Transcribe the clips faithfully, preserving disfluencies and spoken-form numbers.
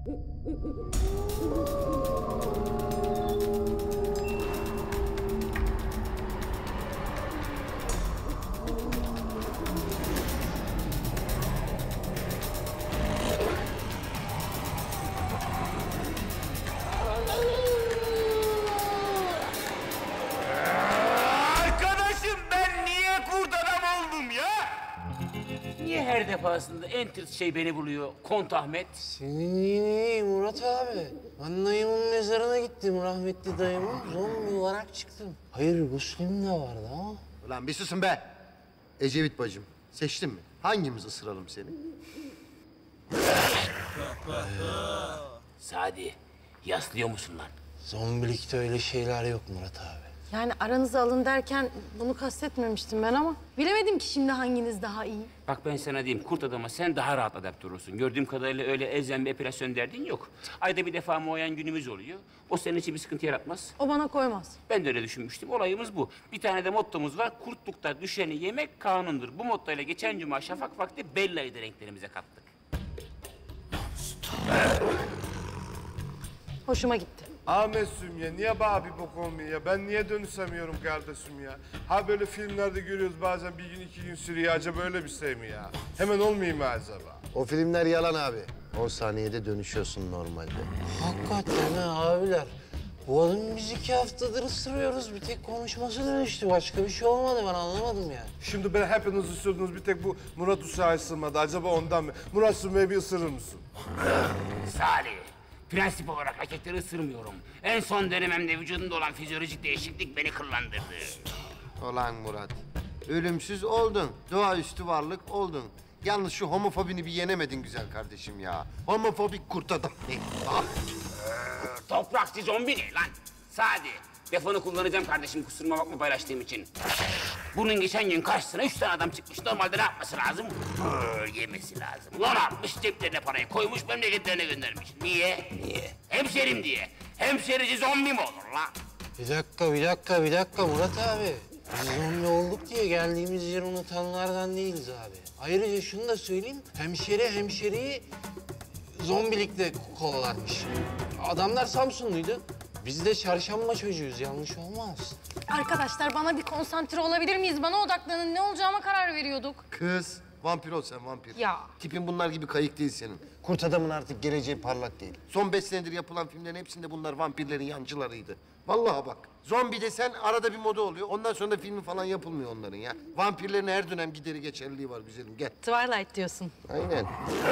Her defasında en tırt şey beni buluyor. Kont Ahmet. Senin yine Murat abi. Ben dayımın mezarına gittim rahmetli dayımın. Zombi olarak çıktım. Hayır Müslüm de vardı ama. Ulan bir susun be. Ecevit bacım, seçtin mi? Hangimiz ısıralım seni? Sadi, yaslıyor musun lan? Zombilikte öyle şeyler yok Murat abi. Yani aranızı alın derken bunu kastetmemiştim ben ama bilemedim ki şimdi hanginiz daha iyi. Bak ben sana diyeyim, kurt adama sen daha rahat adapte olursun. Gördüğüm kadarıyla öyle elzem bir epilasyon derdin yok. Ayda bir defa muayen günümüz oluyor. O senin için bir sıkıntı yaratmaz. O bana koymaz. Ben de öyle düşünmüştüm. Olayımız bu. Bir tane de mottomuz var. Kurtlukta düşeni yemek kanundur. Bu mottoyla geçen cuma şafak vakti Bella'yı da renklerimize kattık. Hoşuma gitti. Ahmet'cim ya niye bana bir bok olmuyor ya? Ben niye dönüşemiyorum kardeşim ya? Ha böyle filmlerde görüyoruz bazen bir gün iki gün sürüyor. Acaba böyle bir şey mi ya? Hemen olmayayım mı acaba? O filmler yalan abi. on saniyede dönüşüyorsun normalde. Hakikaten ha abiler. Bu adamı biz iki haftadır ısırıyoruz. Bir tek konuşması dönüştü. Başka bir şey olmadı ben anlamadım yani. Şimdi ben hepiniz ısırdınız. Bir tek bu Murat Uşağı ısırmadı. Acaba ondan mı? Murat Sümeyye bir ısırır mısın? Salih, prensip olarak erkekleri ısırmıyorum. En son dönemimde vücudumda olan fizyolojik değişiklik beni kıllandırdı. Ulan Murat, ölümsüz oldun. Doğaüstü varlık oldun. Yalnız şu homofobini bir yenemedin güzel kardeşim ya. Homofobik kurt adam. Ah! Toprakçı zombi ne lan? Sadi, defonu kullanacağım kardeşim, kusuruma bakma paylaştığım için. Bunun geçen gün karşısına üç tane adam çıkmış. Normalde ne yapması lazım? Brrr, yemesi lazım. Ulan atmış ceplerine parayı koymuş, memleketlerine göndermiş. Niye? Niye? Hemşerim diye. Hemşerici zombi mi olur lan? Bir dakika, bir dakika, bir dakika Murat abi. Biz zombi olduk diye geldiğimiz yeri unutanlardan değiliz abi. Ayrıca şunu da söyleyeyim, hemşeri hemşeriyi zombilikle kovalarmış. Adamlar Samsunluydu. Biz de çarşamba çocuğuyuz, yanlış olmaz. Arkadaşlar bana bir konsantre olabilir miyiz? Bana odaklanın. Ne olacağıma karar veriyorduk. Kız, vampir ol sen vampir. Ya. Tipin bunlar gibi kayık değil senin. Kurt adamın artık geleceği parlak değil. Son beş senedir yapılan filmlerin hepsinde bunlar vampirlerin yancılarıydı. Vallahi bak, zombi desen arada bir moda oluyor. Ondan sonra da filmi falan yapılmıyor onların ya. Vampirlerin her dönem gideri geçerliliği var güzelim, gel. Twilight diyorsun. Aynen.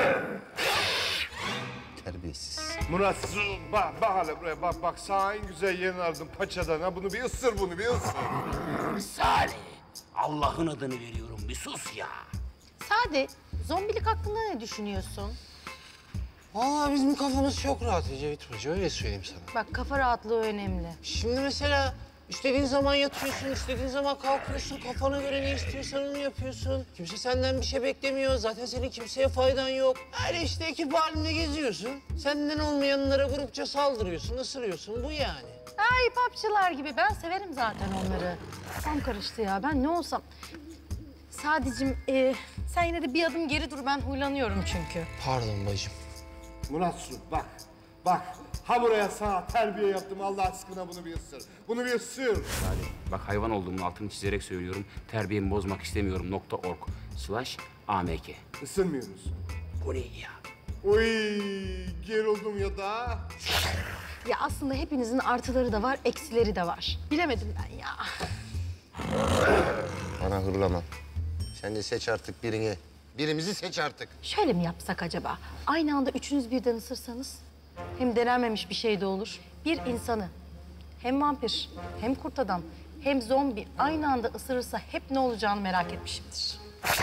Terbiyesiz. Murat sus, bak, bak hele buraya bak bak. Sağ en güzel yerini aradım paçadan. Ha bunu bir ısır bunu bir ısır. Salih, Allah'ın adını veriyorum, bir sus ya. Sadi, zombilik hakkında ne düşünüyorsun? Vallahi bizim kafamız çok rahat Ecevit Hoca, öyle söyleyeyim sana. Bak kafa rahatlığı önemli. Şimdi mesela istediğin zaman yatıyorsun, istediğin zaman kalkıyorsun, kafana göre ne istiyorsan onu yapıyorsun. Kimse senden bir şey beklemiyor, zaten senin kimseye faydan yok. Öyle işte ekip halinde geziyorsun. Senden olmayanlara grupça saldırıyorsun, ısırıyorsun, bu yani. Ay papçılar gibi, ben severim zaten onları. Kafam karıştı ya, ben ne olsam... Sadicim, e, sen yine de bir adım geri dur, ben huylanıyorum çünkü. Pardon bacım. Murat sus bak. Bak ha buraya sana terbiye yaptım Allah aşkına bunu bir ısır. Bunu bir ısır. Bak hayvan olduğumun altını çizerek söylüyorum. Terbiyemi bozmak istemiyorum. Nokta org slash amk. Isırmıyoruz. Bu ne ya? Uy gerildim ya da. Ya aslında hepinizin artıları da var, eksileri de var. Bilemedim ben ya. Bana hırlama. Sen de seç artık birini. Birimizi seç artık. Şöyle mi yapsak acaba? Aynı anda üçünüz birden ısırsanız. Hem denenmemiş bir şey de olur. Bir insanı hem vampir, hem kurt adam, hem zombi aynı anda ısırırsa hep ne olacağını merak etmişimdir.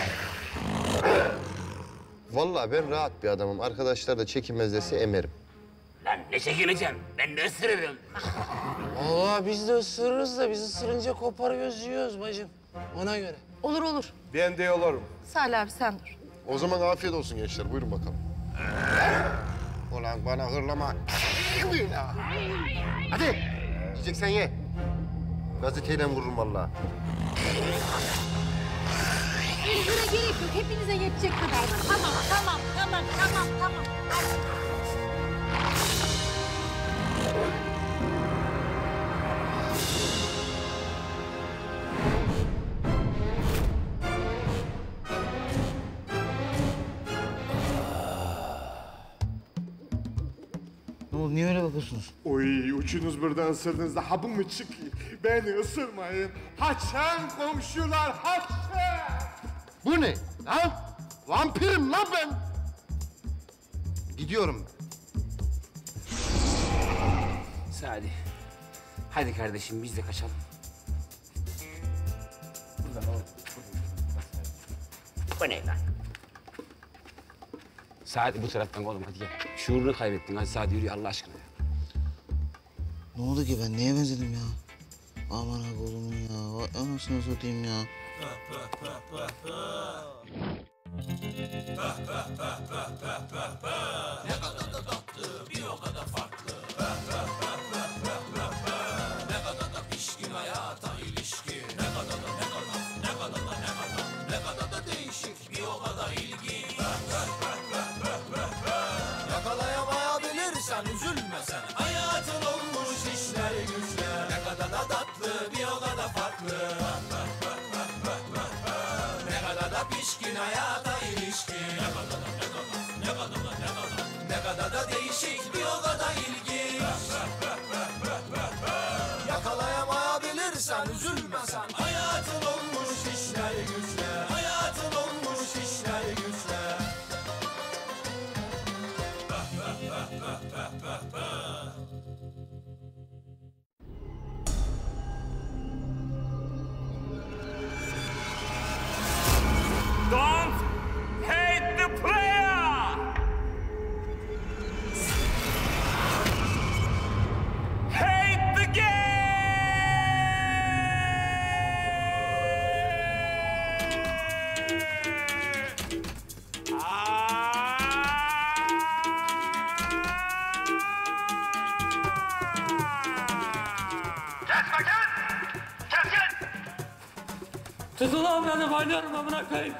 Vallahi ben rahat bir adamım. Arkadaşlar da çekinmez dese emerim. Lan ne çekineceğim? Ben de ısırırım. Vallahi biz de ısırırız da biz ısırınca koparıyoruz, yiyoruz bacım. Ona göre. Olur olur. Ben de olurum. Salih abi sen dur. O zaman afiyet olsun gençler. Buyurun bakalım. Ulan bana hırlama. Hadi. Yiyeceksen ye. Gazeteyle vururum vallahi. Buna gerek yok. Hepinize yetecek kadar. Tamam, tamam, tamam, tamam, tamam. Ne oldu? Niye öyle bakıyorsunuz? Oy üçünüz birden ısırdığınızda ha bu mu çıkıyor? Beni ısırmayın. Haçan komşular haçan. Bu ne lan? Vampirim lan ben. Gidiyorum. Sadi. Hadi kardeşim biz de kaçalım. Bu ne lan? Sadi bu taraftan oğlum hadi gel. Şuurunu kaybettin. Hadi Sadi yürü Allah aşkına ya. Ne oldu ki ben neye benzedim ya? Aman ha oğlum ya. Vay anasını satayım ya. Yakalayamayabilirsen üzülme sen. Hayatın olmuş işler güçler. Ne kadar da tatlı bir o kadar farklı. Ne kadar da pişkin hayata ilişkin. Ne kadar da ne kadar ne kadar da ne kadar. Ne kadar da değişik bir o kadar ilginç. Yakalayamayabilirsen üzülme sen. Hayatın olmuş işler güçler. Hayatın olmuş işler güçler. Don't hate the player! Hate the game! Tutun lan beni bayılıyorum amına koyayım.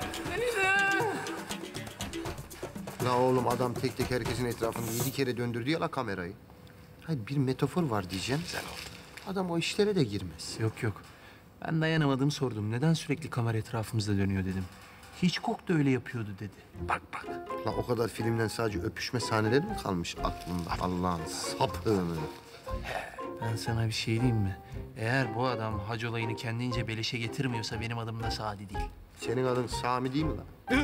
La oğlum adam tek tek herkesin etrafında yedi kere döndürdü ya la kamerayı. Hayır bir metafor var diyeceğim. Adam o işlere de girmez. Yok yok. Ben dayanamadım sordum. Neden sürekli kamera etrafımızda dönüyor dedim. Hitchcock da öyle yapıyordu dedi. Bak bak. La o kadar filmden sadece öpüşme sahneleri mi kalmış aklında? Allah'ın sapığını. Ben sana bir şey diyeyim mi? Eğer bu adam hac olayını kendince beleşe getirmiyorsa benim adım da Sadi değil. Senin adın Sami değil mi lan?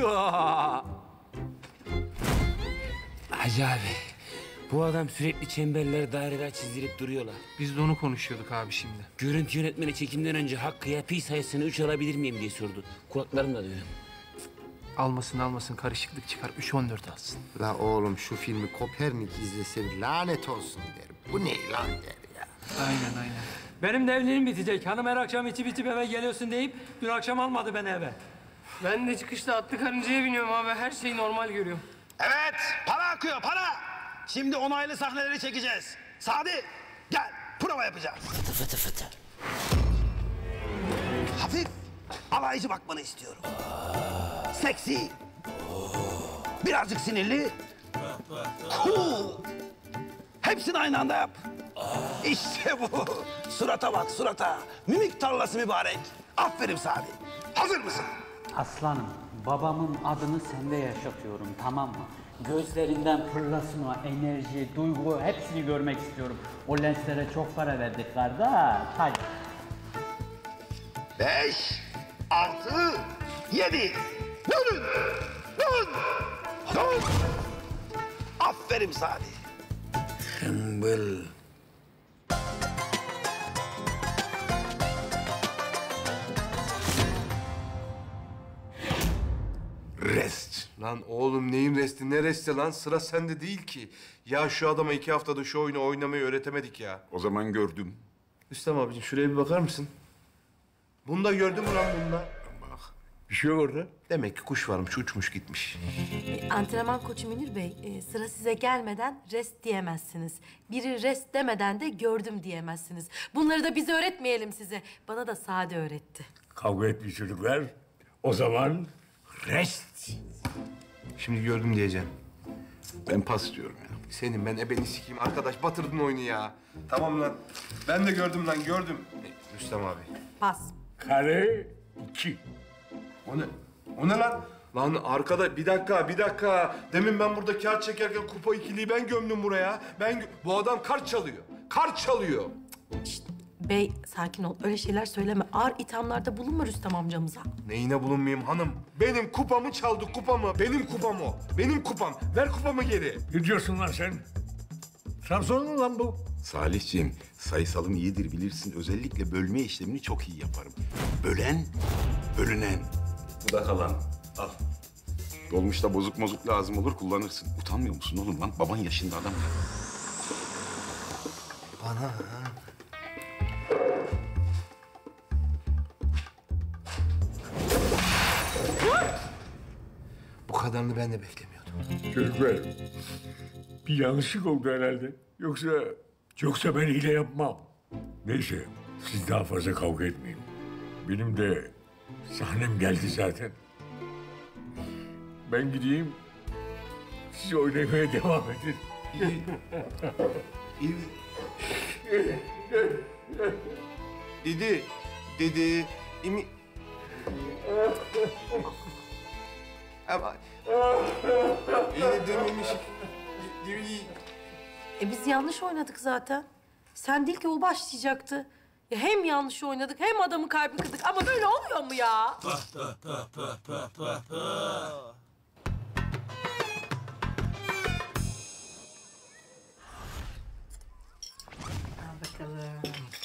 Hacı abi. Bu adam sürekli çemberler, daireler çizdirip duruyorlar. Biz de onu konuşuyorduk abi şimdi. Görüntü yönetmeni çekimden önce Hakkı'ya pi sayısını üç alabilir miyim diye sordu. Kulaklarımla duyuyorum. Almasın almasın karışıklık çıkar. Üç on dört alsın. La oğlum şu filmi Kopernik izlese bir lanet olsun der. Bu ne lan der ya. Aynen aynen. Benim de evliliğim bitecek. Hanım her akşam içi bitip eve geliyorsun deyip dün akşam almadı beni eve. Ben de çıkışta atlı karıncaya biniyorum abi. Her şeyi normal görüyorum. Evet, para akıyor, para. Şimdi onaylı sahneleri çekeceğiz. Sadi, gel, prova yapacağız. Fıtı fıtı fıtı. Hafif, alaycı bakmanı istiyorum. Seksi. Birazcık sinirli. Cool. Hepsini aynı anda yap. İşte bu. Surata bak, surata. Mimik tarlası mübarek. Aferin Sadi. Hazır mısın? Aslanım, babamın adını sende yaşatıyorum, tamam mı? Gözlerinden fırlasma, enerji, duygu hepsini görmek istiyorum. O lenslere çok para verdik kardeş. Hadi. Beş, altı, yedi. Dönün, dön, dön. Aferin Sadi. Hımbıl. Rest. Lan oğlum neyin resti ne resti lan sıra sende değil ki. Ya şu adama iki haftada şu oyunu oynamayı öğretemedik ya. O zaman gördüm. Rüstem abicim şuraya bir bakar mısın? Bunu da gördün mü lan bunda? Bak, bir şey yok orada. Demek ki kuş varmış uçmuş gitmiş. E, antrenman koçu Münir Bey, e, sıra size gelmeden rest diyemezsiniz. Biri rest demeden de gördüm diyemezsiniz. Bunları da biz öğretmeyelim size. Bana da Sade öğretti. Kavga etmiş çocuklar. O zaman rest. Şimdi gördüm diyeceğim. Ben pas diyorum ya. Senin ben ebeni sikeyim arkadaş batırdın oyunu ya. Tamam lan. Ben de gördüm lan gördüm. E, Rüstem abi. Pas. Kare iki. O ne? O ne lan? Lan arkada bir dakika bir dakika. Demin ben burada kağıt çekerken kupa ikiliyi ben gömdüm buraya. Ben gö- bu adam kart çalıyor. Kart çalıyor. Bey sakin ol. Öyle şeyler söyleme. Ağır ithamlarda bulunma Rüstem amcamıza. Neyine bulunmayayım hanım? Benim kupamı çaldı kupamı. Benim kupam o. Benim kupam. Ver kupamı geri. Ne diyorsun lan sen? Samson mu lan bu? Salihciğim, sayısalım iyidir bilirsin. Özellikle bölme işlemini çok iyi yaparım. Bölen, bölünen. Bu da kalan. Al. Dolmuşta bozuk mozuk lazım olur, kullanırsın. Utanmıyor musun oğlum lan? Baban yaşında adam ya. Bana Bu kadarını ben de beklemiyordum. Çocuklar, bir yanlışlık oldu herhalde. Yoksa, yoksa ben hile yapmam. Neyse, siz daha fazla kavga etmeyin. Benim de sahnem geldi zaten. Ben gideyim, siz oynamaya devam edin. Didi, Didi, imi... Ama... Yine dememiş. E biz yanlış oynadık zaten. Sen değil ki o başlayacaktı. Ya hem yanlış oynadık hem adamın kalbini kırdık. Ama böyle olmuyor mu ya? Al bakalım.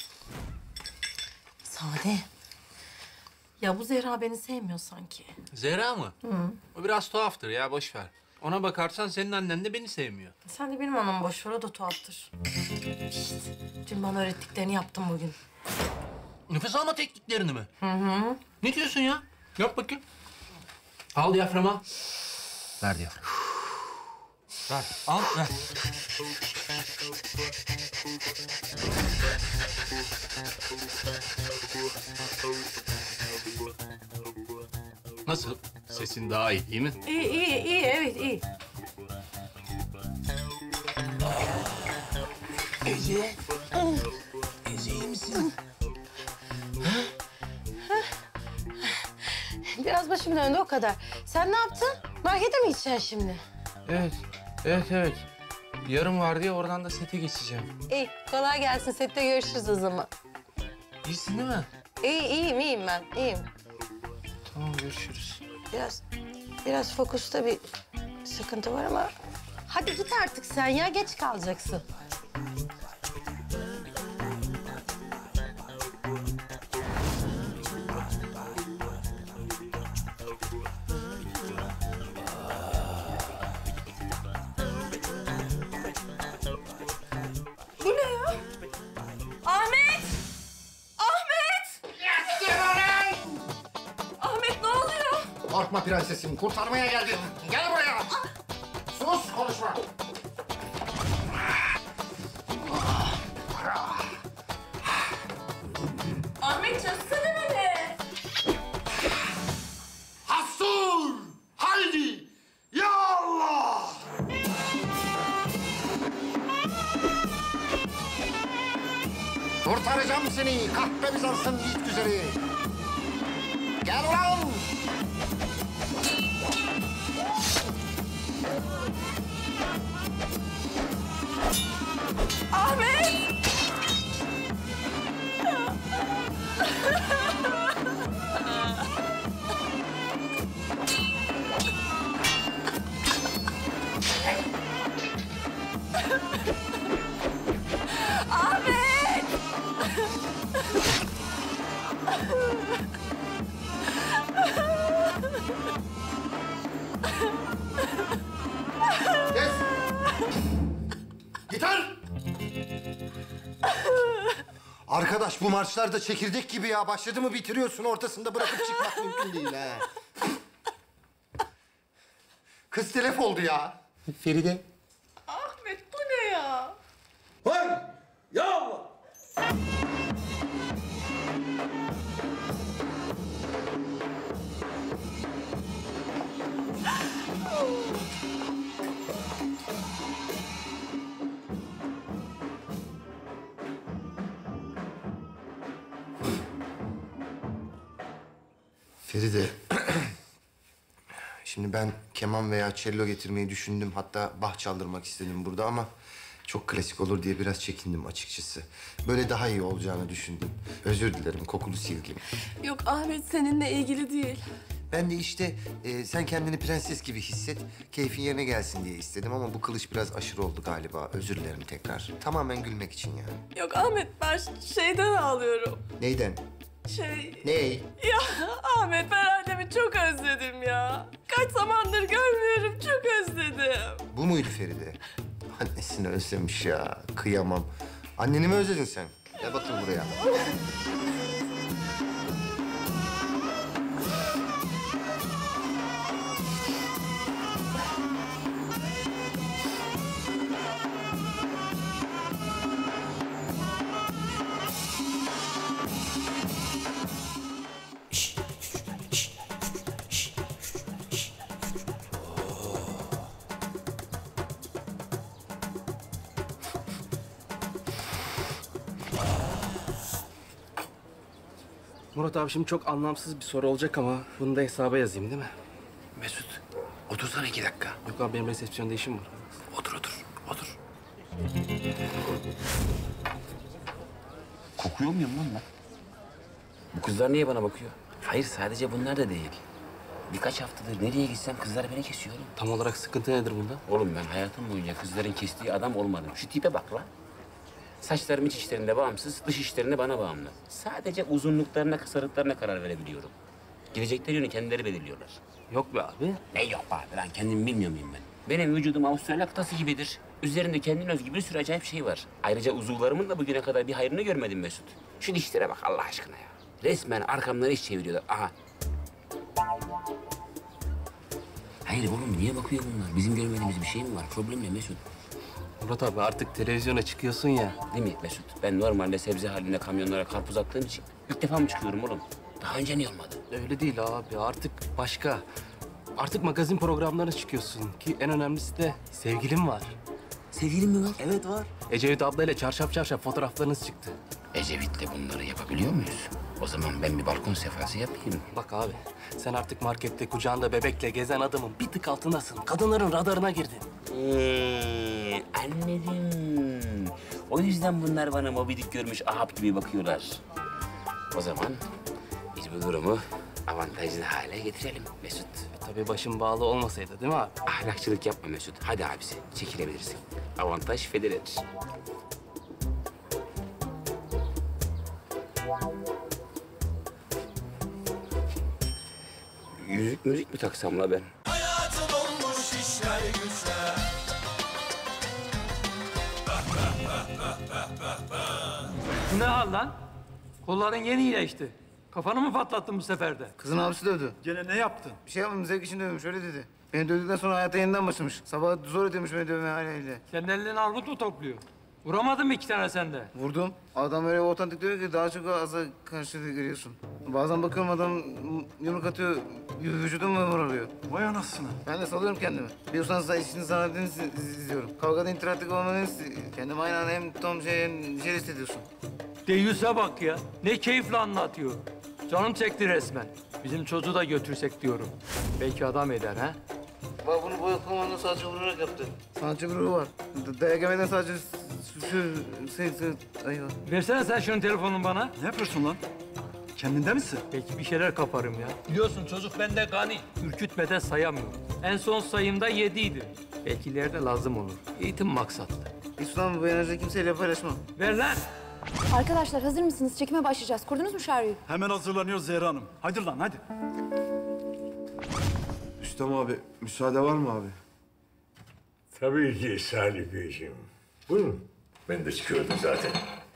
Sade. Ya bu Zehra beni sevmiyor sanki. Zehra mı? Hı. O biraz tuhaftır ya, boş ver. Ona bakarsan senin annen de beni sevmiyor. Sen de benim anamı boş ver, o da tuhaftır. İşte, dün bana öğrettiklerini yaptım bugün. Nefes alma tekniklerini mi? Hı hı. Ne diyorsun ya? Yap bakayım. Al diyaframa. Ver diyaframa. Ver, al, ver. Nasıl? Sesin daha iyi değil mi? İyi, iyi, iyi. Evet, iyi. Ece. Ece iyi misin? Biraz başım döndü, o kadar. Sen ne yaptın? Markete mi gideceksin şimdi? Evet, evet, evet. Yarım var diye oradan da sete geçeceğim. İyi, kolay gelsin. Sette görüşürüz o zaman. İyisin değil mi? İyi, iyiyim, iyiyim ben. İyiyim. Tamam, görüşürüz. Biraz, biraz fokusta bir sıkıntı var ama... Hadi git artık sen ya, geç kalacaksın. Bu ne ya? Ahmet! Ahmet! Ahmet ne oluyor? Korkma prensesim, kurtarmaya geldim. Gel buraya. Sus, konuşma. Ahmet çözsene beni. Hastur! Haydi! Ya Allah! Kurtaracağım seni, kahpe Bizans'ın yiğit güzeli. Gel ulan! Ahmet! Ahmet! Kes! Yeter! Arkadaş bu marşlar da çekirdek gibi ya. Başladı mı bitiriyorsun, ortasında bırakıp çıkmak mümkün değil ha. Kız telef oldu ya. Feride. Ahmet bu ne ya? Vay! Ya Allah! Feride. Şimdi ben keman veya cello getirmeyi düşündüm. Hatta bah çaldırmak istedim burada ama çok klasik olur diye biraz çekindim açıkçası. Böyle daha iyi olacağını düşündüm. Özür dilerim kokulu silgim. Yok Ahmet seninle ilgili değil. Ben de işte e, sen kendini prenses gibi hisset, keyfin yerine gelsin diye istedim ama bu kılıç biraz aşırı oldu galiba. Özür dilerim tekrar. Tamamen gülmek için yani. Yok Ahmet ben şeyden ağlıyorum. Neyden? Şey... Ney? Ya Ahmet ben annemi çok özledim ya. Kaç zamandır görmüyorum çok özledim. Bu muydu Feride? Annesini özlemiş ya. Kıyamam. Anneni mi özledin sen? Gel bakayım buraya. Murat abi şimdi çok anlamsız bir soru olacak ama bunu da hesaba yazayım değil mi? Mesut, otursana iki dakika. Yok abi benim resepsiyonda işim var. Otur, otur, otur. Kokuyor muyum lan ben? Bu kızlar niye bana bakıyor? Hayır, sadece bunlar da değil. Birkaç haftadır nereye gitsem kızlar beni kesiyor oğlum. Tam olarak sıkıntı nedir bunda? Oğlum ben hayatım boyunca kızların kestiği adam olmadım. Şu tipe bak lan. Saçlarım iç işlerinde bağımsız, dış işlerinde bana bağımlı. Sadece uzunluklarına, kısalıklarına karar verebiliyorum. Gidecekleri yönü kendileri belirliyorlar. Yok be abi. Ne yok be abi lan? Kendimi bilmiyor muyum ben? Benim vücudum Avustralya kıtası gibidir. Üzerinde kendine özgü bir sürü acayip şey var. Ayrıca uzuvlarımın da bugüne kadar bir hayrını görmedim Mesut. Şu dişlere bak Allah aşkına ya. Resmen arkamdan iş çeviriyorlar. Aha. Hayır oğlum niye bakıyor bunlar? Bizim görmediğimiz bir şey mi var? Problem ne Mesut? Murat abi artık televizyona çıkıyorsun ya. Değil mi Mesut? Ben normalde sebze halinde kamyonlara karpuz attığım için ilk defa mı çıkıyorum oğlum? Daha önce niye olmadı? Öyle değil abi artık başka. Artık magazin programlarına çıkıyorsun ki en önemlisi de sevgilin var. Sevgilin mi var? Evet var. Ecevit ablayla çarşaf çarşaf fotoğraflarınız çıktı. Ecevit'le bunları yapabiliyor muyuz? O zaman ben bir balkon sefası yapayım. Bak abi sen artık markette kucağında bebekle gezen adamın bir tık altındasın. Kadınların radarına girdin. Ee, anladım. O yüzden bunlar bana Moby Dick görmüş Ahab gibi bakıyorlar. O zaman biz bu durumu avantajlı hale getirelim Mesut. E, tabii başın bağlı olmasaydı değil mi abi? Ahlakçılık yapma Mesut. Hadi abisi çekilebilirsin. Avantaj Federer. Yüzük müzik mi taksam la ben? Hayatım olmuş işler güçler. Bu ne hal lan? Kolların yeni iyileşti. Kafanı mı patlattın bu sefer de? Kızın abisi dövdü. Gene ne yaptın? Bir şey yapmadım, zevk için dövmüş, öyle dedi. Beni dövdükten sonra hayata yeniden başlamış. Sabah zor ediyormuş beni dövme haliyle. Senin elinden armut mu topluyor? Vuramadın mı iki tane sende? Vurdum. Adam öyle otantik diyor ki daha çok aza karşı görüyorsun. Bazen bakıyorum adam yumruk atıyor, vücudum mu morarıyor. Vay anasını. Ben de salıyorum kendimi. Biliyorsanız da işini sanatını izliyorum. Kavgada interaktif olmanı kendimi aynı anda hem tam şey hem şey hissediyorsun. Deyyus'a bak ya. Ne keyifle anlatıyor. Canım çekti resmen. Bizim çocuğu da götürsek diyorum. Belki adam eder ha? Bak bunu boya komanda sadece vurarak yaptı. Sanatçı grubu var. D- Dayak yemeden sadece şu şey, şey, ay var. Versene sen şunun telefonunu bana. Ne yapıyorsun lan? Kendinde misin? Belki bir şeyler kaparım ya. Biliyorsun çocuk bende gani. Ürkütmeden sayamıyor. En son sayımda yediydi. Belki ileride lazım olur. Eğitim maksatlı. İslam bu enerjiyi kimseyle paylaşmam. Ver lan. Arkadaşlar hazır mısınız? Çekime başlayacağız. Kurdunuz mu şarjıyı? Hemen hazırlanıyoruz Zehra Hanım. Hadi lan hadi. Rüstem abi, müsaade var mı abi? Tabii ki Salih Beyciğim. Buyurun. Ben de çıkıyordum zaten.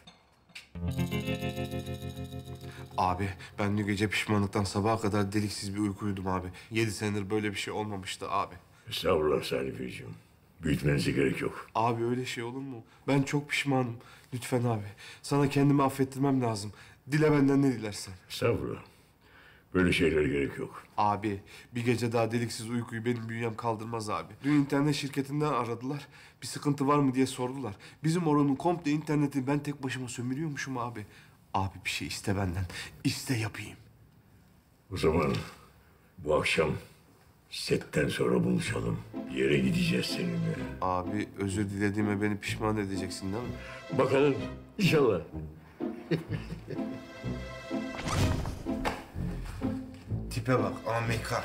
Abi, ben dün gece pişmanlıktan sabaha kadar deliksiz bir uyku uyudum abi. Yedi senedir böyle bir şey olmamıştı abi. Estağfurullah Salih Beyciğim. Büyütmenize gerek yok. Abi öyle şey olur mu? Ben çok pişmanım. Lütfen abi. Sana kendimi affettirmem lazım. Dile benden ne dilersen. Estağfurullah. Böyle şeylere gerek yok. Abi bir gece daha deliksiz uykuyu benim bünyem kaldırmaz abi. Dün internet şirketinden aradılar. Bir sıkıntı var mı diye sordular. Bizim oranın komple interneti ben tek başıma sömürüyormuşum abi. Abi bir şey iste benden. İste yapayım. O zaman bu akşam Setten sonra buluşalım. Bir yere gideceğiz seninle. Abi özür dilediğime beni pişman edeceksin değil mi? Bakalım inşallah. Tipe bak Amerika.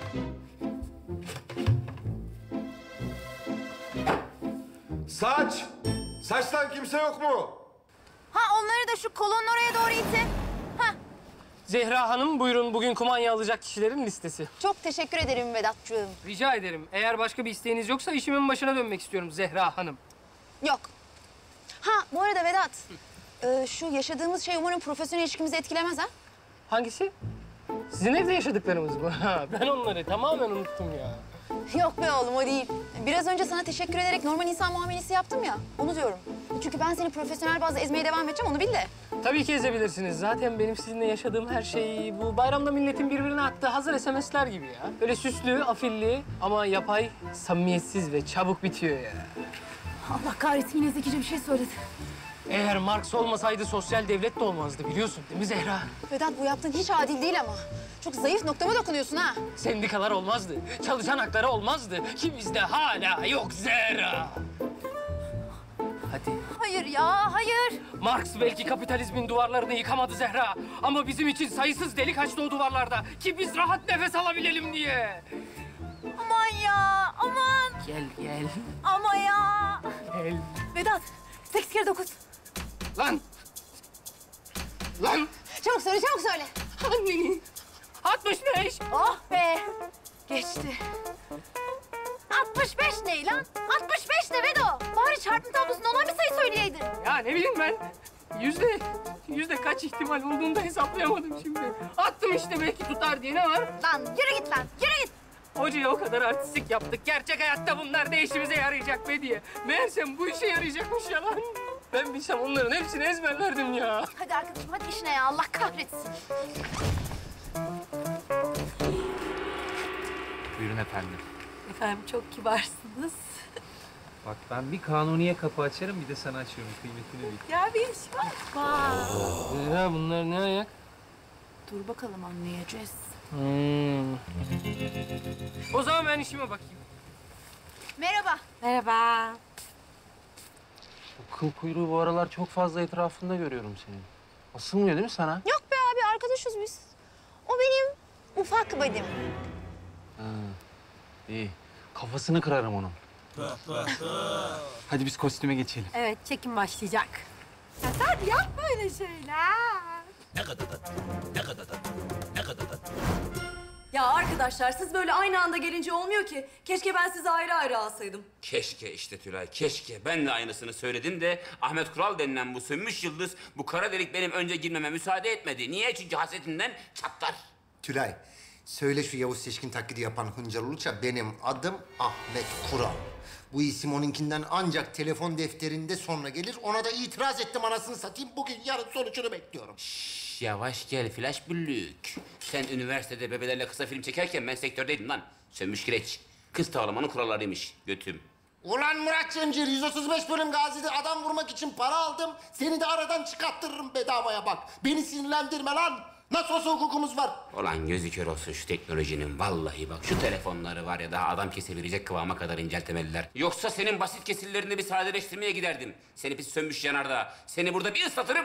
Saç! Saçtan kimse yok mu? Ha onları da şu kolonun oraya doğru itin. Ha. Zehra Hanım buyurun bugün kumanya alacak kişilerin listesi. Çok teşekkür ederim Vedat'cığım. Rica ederim. Eğer başka bir isteğiniz yoksa işimin başına dönmek istiyorum Zehra Hanım. Yok. Ha bu arada Vedat. e, şu yaşadığımız şey umarım profesyonel ilişkimizi etkilemez ha? Hangisi? Sizin evde yaşadıklarımız mı? Ha, ben onları tamamen unuttum ya. Yok be oğlum o değil. Biraz önce sana teşekkür ederek normal insan muamelesi yaptım ya. Onu diyorum. Çünkü ben seni profesyonel bazda ezmeye devam edeceğim onu bil de. Tabii ki ezebilirsiniz. Zaten benim sizinle yaşadığım her şey bu bayramda milletin birbirine attığı hazır S M S'ler gibi ya. Öyle süslü, afilli ama yapay, samimiyetsiz ve çabuk bitiyor ya. Allah kahretsin yine zekice bir şey söyledi. Eğer Marx olmasaydı sosyal devlet de olmazdı biliyorsun değil mi Zehra? Vedat bu yaptığın hiç adil değil ama. Çok zayıf noktama dokunuyorsun ha. Sendikalar olmazdı, çalışan hakları olmazdı ki bizde hala yok Zehra. Hadi. Hayır ya, hayır. Marx belki kapitalizmin duvarlarını yıkamadı Zehra. Ama bizim için sayısız delik açtı o duvarlarda. Ki biz rahat nefes alabilelim diye. Aman ya, aman. Gel, gel. Ama ya. Gel. Vedat, sekiz kere dokuz. Lan. Lan. Çabuk söyle, çabuk söyle. Anneni. altmış beş. Oh be. Geçti. altmış beş ne lan? altmış beş ne Vedo? Bari çarpım tablosunda olan bir sayı söyleyeydin. Ya ne bileyim ben. Yüzde, yüzde kaç ihtimal olduğunu da hesaplayamadım şimdi. Attım işte belki tutar diye ne var? Lan yürü git lan, yürü git. Hocaya o kadar artistik yaptık. Gerçek hayatta bunlar ne işimize yarayacak be diye. Meğersem bu işe yarayacakmış ya lan. Ben bilsem onların hepsini ezberlerdim ya. Hadi arkadaşım, hadi işine ya. Allah kahretsin. Buyurun efendim. Efendim çok kibarsınız. Bak ben bir kanuniye kapı açarım, bir de sana açıyorum. Kıymetini bil. Ya benim şivan. Ya bunlar ne ayak? Dur bakalım anlayacağız. Hmm. O zaman ben işime bakayım. Merhaba. Merhaba. Bu kıl kuyruğu bu aralar çok fazla etrafında görüyorum senin. Asılmıyor değil mi sana? Yok be abi, arkadaşız biz. O benim ufak badim. Ha, iyi. Kafasını kırarım onun. Hadi biz kostüme geçelim. Evet, çekim başlayacak. Ya sen yapma öyle şeyler. Ne kadar tatlı, ne kadar tatlı, ne kadar tatlı. Ya arkadaşlar siz böyle aynı anda gelince olmuyor ki. Keşke ben sizi ayrı ayrı alsaydım. Keşke işte Tülay, keşke. Ben de aynısını söyledim de Ahmet Kural denilen bu sönmüş yıldız bu kara delik benim önce girmeme müsaade etmedi. Niye? Çünkü hasretinden çatlar. Tülay, söyle şu Yavuz Seçkin taklidi yapan Hıncal Uluç'a benim adım Ahmet Kural. Bu isim onunkinden ancak telefon defterinde sonra gelir. Ona da itiraz ettim anasını satayım. Bugün yarın sonucunu bekliyorum. Şş, yavaş gel flash büllük. Sen üniversitede bebelerle kısa film çekerken ben sektördeydim lan. Sönmüş kireç. Kız tavlamanın kurallarıymış götüm. Ulan Murat Cemcir, yüz otuz beş bölüm Gazi'de adam vurmak için para aldım. Seni de aradan çıkarttırırım bedavaya bak. Beni sinirlendirme lan. Nasıl olsa hukukumuz var. Ulan gözü kör olsun şu teknolojinin. Vallahi bak şu telefonları var ya daha adam kesebilecek kıvama kadar inceltemeliler. Yoksa senin basit kesirlerini bir sadeleştirmeye giderdim. Seni pis sönmüş yanardağ. Seni burada bir ıslatırım.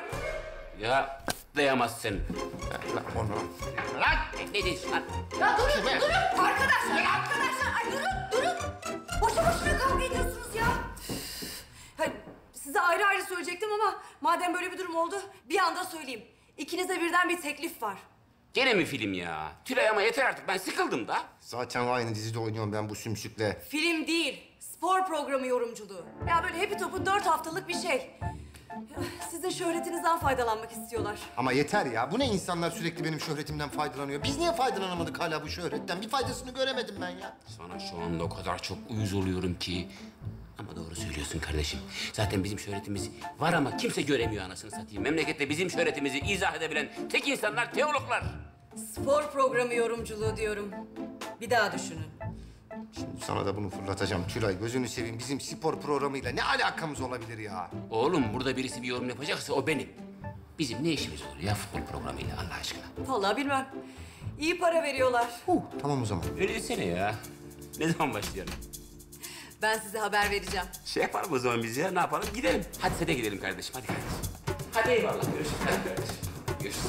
Ya dayamazsın. Lan onu. Lan ne diyorsun lan? Ya durun, durun! Arkadaşlar, arkadaşlar! Ay durun, durun! Boşu boşuna kavga ediyorsunuz ya! Hayır, size ayrı ayrı söyleyecektim ama madem böyle bir durum oldu, bir anda söyleyeyim. İkinize birden bir teklif var. Gene mi film ya? Tülay ama yeter artık ben sıkıldım da. Zaten aynı dizide oynuyorum ben bu sümsükle. Film değil, spor programı yorumculuğu. Ya böyle hepi topu dört haftalık bir şey. Sizin şöhretinizden faydalanmak istiyorlar. Ama yeter ya. Bu ne insanlar sürekli benim şöhretimden faydalanıyor? Biz niye faydalanamadık hala bu şöhretten? Bir faydasını göremedim ben ya. Sana şu anda o kadar çok uyuz oluyorum ki. Ama doğru söylüyorsun kardeşim. Zaten bizim şöhretimiz var ama kimse göremiyor anasını satayım. Memlekette bizim şöhretimizi izah edebilen tek insanlar teologlar. Spor programı yorumculuğu diyorum. Bir daha düşünün. Şimdi sana da bunu fırlatacağım. Tülay gözünü seveyim. Bizim spor programıyla ne alakamız olabilir ya? Oğlum burada birisi bir yorum yapacaksa o benim. Bizim ne işimiz olur ya futbol programıyla Allah aşkına? Vallahi bilmem. İyi para veriyorlar. Tamam o zaman. Öyle desene ya. Ne zaman başlayalım? Ben size haber vereceğim. Şey yapalım o zaman biz ya, ne yapalım? Gidelim. Hadi sete gidelim kardeşim, hadi kardeşim. Hadi eyvallah, görüşürüz. Hadi kardeşim. Görüşürüz.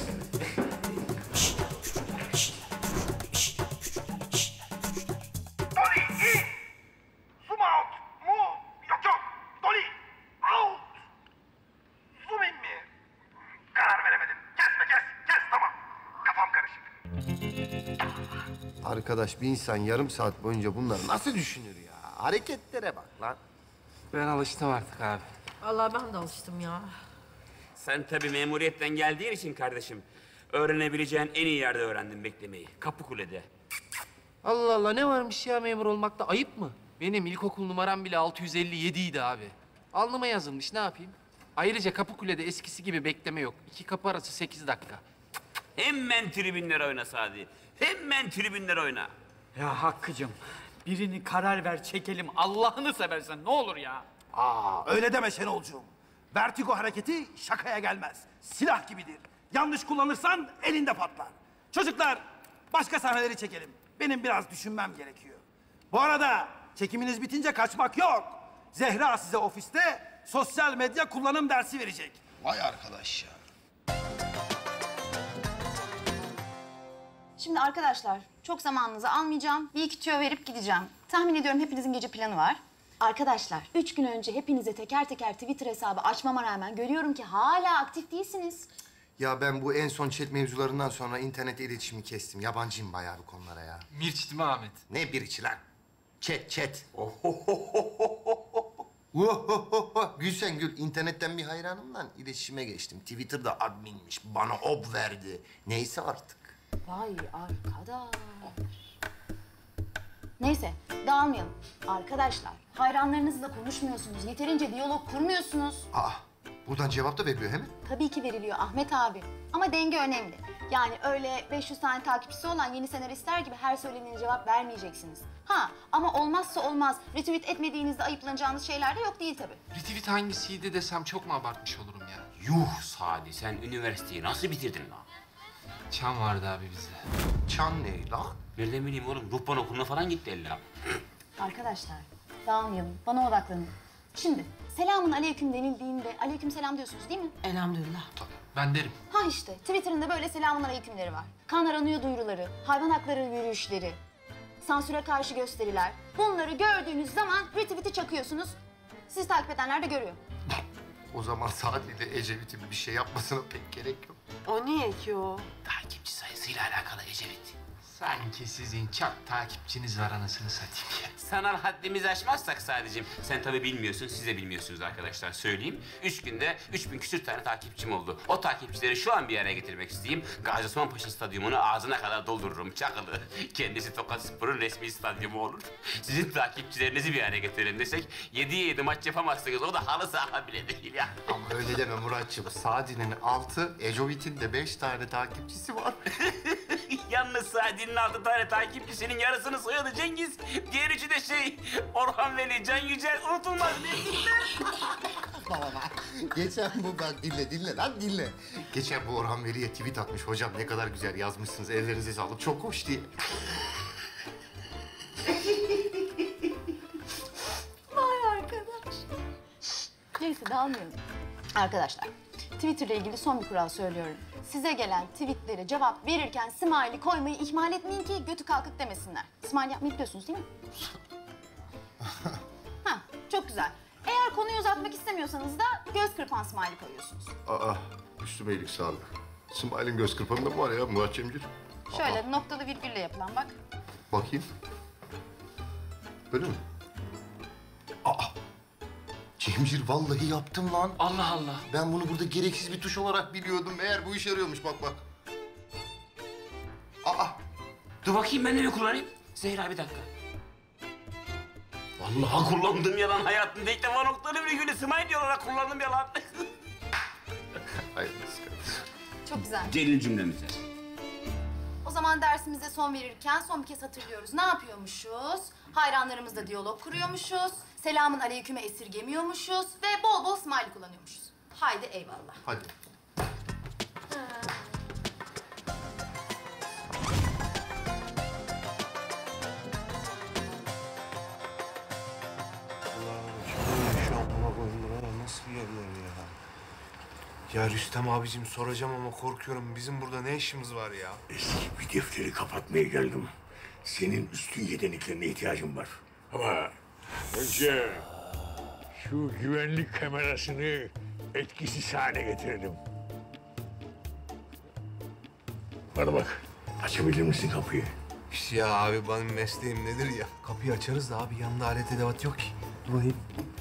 Zoom out. Move. Yok yok. Dolly. Out. Zoom in mi? Karar veremedim. Kesme kes. Kes tamam. Kafam karışık. Arkadaş bir insan yarım saat boyunca bunları nasıl düşünür ya? Hareketlere bak lan. Ben alıştım artık abi. Vallahi ben de alıştım ya. Sen tabii memuriyetten geldiğin için kardeşim, öğrenebileceğin en iyi yerde öğrendin beklemeyi. Kapıkule'de. Allah Allah, ne varmış ya memur olmakta, ayıp mı? Benim ilkokul numaram bile altı yüz elli yedi idi abi. Alnıma yazılmış, ne yapayım? Ayrıca Kapıkule'de eskisi gibi bekleme yok. İki kapı arası sekiz dakika. Hemen tribünlere oyna Sadi. Hemen tribünlere oyna. Ya Hakkı'cığım, birini karar ver çekelim. Allah'ını seversen ne olur ya. Aa öyle deme Şenolcuğum. Vertigo hareketi şakaya gelmez. Silah gibidir. Yanlış kullanırsan elinde patlar. Çocuklar başka sahneleri çekelim. Benim biraz düşünmem gerekiyor. Bu arada çekiminiz bitince kaçmak yok. Zehra size ofiste sosyal medya kullanım dersi verecek. Vay arkadaş ya. Şimdi arkadaşlar çok zamanınızı almayacağım. Bir iki tüyo verip gideceğim. Tahmin ediyorum hepinizin gece planı var. Arkadaşlar üç gün önce hepinize teker teker Twitter hesabı açmama rağmen görüyorum ki hala aktif değilsiniz. Ya ben bu en son chat mevzularından sonra internet iletişimi kestim. Yabancıyım bayağı bu konulara ya. Mirç değil mi Ahmet? Ne biriçi lan? Chat, chat. Gül sen gül. İnternetten bir hayranımla iletişime geçtim. Twitter'da adminmiş. Bana ob verdi. Neyse artık. Vay arkadaş. Neyse dağılmayalım. Arkadaşlar hayranlarınızla konuşmuyorsunuz. Yeterince diyalog kurmuyorsunuz. Aa, buradan cevap da veriyor he mi? Tabii ki veriliyor Ahmet abi. Ama denge önemli. Yani öyle beş yüz tane takipçisi olan yeni senaristler gibi her söylenene cevap vermeyeceksiniz. Ha ama olmazsa olmaz retweet etmediğinizde ayıplanacağınız şeyler de yok değil tabii. Retweet hangisiydi desem çok mu abartmış olurum ya? Yuh Sadi, sen üniversiteyi nasıl bitirdin lan? Çan vardı abi bizde. Çan ne lan? Nereden bileyim oğlum, ruhban okuluna falan gitti ella. Arkadaşlar dağılmayalım. Bana odaklanın. Şimdi selamun aleyküm denildiğinde aleyküm selam diyorsunuz değil mi? Elhamdülillah. Ben derim. Ha işte Twitter'ın da böyle selamun aleykümleri var. Kan aranıyor duyuruları, hayvan hakları yürüyüşleri, sansüre karşı gösteriler. Bunları gördüğünüz zaman retweet'i çakıyorsunuz. Sizi takip edenler de görüyor. O zaman Sadi de Ecevit'in bir şey yapmasına pek gerek yok. O niye ki o? Takipçi sayısıyla alakalı Ecevit. Sanki sizin çok takipçiniz var anasını satayım ya. Sanal haddimizi aşmazsak sadece. Sen tabii bilmiyorsun, siz de bilmiyorsunuz arkadaşlar. Söyleyeyim. Üç günde üç bin küsür tane takipçim oldu. O takipçileri şu an bir araya getirmek isteyeyim. Gazi Osman Paşa Stadyumunu ağzına kadar doldururum. Çakılı. Kendisi Tokat Spor'un resmi stadyumu olur. Sizin takipçilerinizi bir araya getirelim desek yediye yedi maç yapamazsınız. O da halı saha bile değil ya. Ama öyle deme Muratçığım. Sadi'nin altı, Ecevit'in de beş tane takipçisi var. Yalnız Sadi'nin altı tane takipçisinin yarısını soyadı Cengiz. Diğer üçü de şey, Orhan Veli, Can Yücel, unutulmaz Baba geçen bu bak dinle dinle lan dinle. Geçen bu Orhan Veli'ye tweet atmış. Hocam ne kadar güzel yazmışsınız. Ellerinize sağlık. Çok hoş diye. Vay arkadaş. Neyse dağılmayalım. Arkadaşlar Twitter'la ilgili son bir kural söylüyorum. Size gelen tweetlere cevap verirken smiley koymayı ihmal etmeyin ki götü kalkık demesinler. Smiley yapmayı biliyorsunuz değil mi? Ha, çok güzel. Eğer konuyu uzatmak istemiyorsanız da göz kırpan smiley koyuyorsunuz. Aa üstüme iyilik sağlık. Smile'in göz kırpanında mı var ya Murat Cemcir? Şöyle Aa. noktalı virgülle yapılan bak. Bakayım. Böyle mi? Aa! Cemcir vallahi yaptım lan. Allah Allah. Ben bunu burada gereksiz bir tuş olarak biliyordum. Meğer bu işe yarıyormuş bak bak. Aa! Dur bakayım ben de bir kullanayım. Zehra bir dakika. Vallahi kullandım yalan hayatımda ilk defa noktalı virgülü smiley olarak kullandım yalan. Hayırlısı kardeşim. Çok güzel. Celil cümlemize. O zaman dersimize son verirken son bir kez hatırlıyoruz. Ne yapıyormuşuz? Hayranlarımızla diyalog kuruyormuşuz. Selamın aleyküm'e esirgemiyormuşuz. Ve bol bol smiley kullanıyormuşuz. Haydi eyvallah. Hadi. Ya Rüstem abicim soracağım ama korkuyorum. Bizim burada ne işimiz var ya? Eski bir defteri kapatmaya geldim. Senin üstün yeteneklerine ihtiyacım var. Ama önce şu güvenlik kamerasını etkisiz hale getirelim. Bana bak, açabilir misin kapıyı? Ya abi benim mesleğim nedir ya? Kapıyı açarız da abi yanında alet edevat yok ki. Dur bakayım.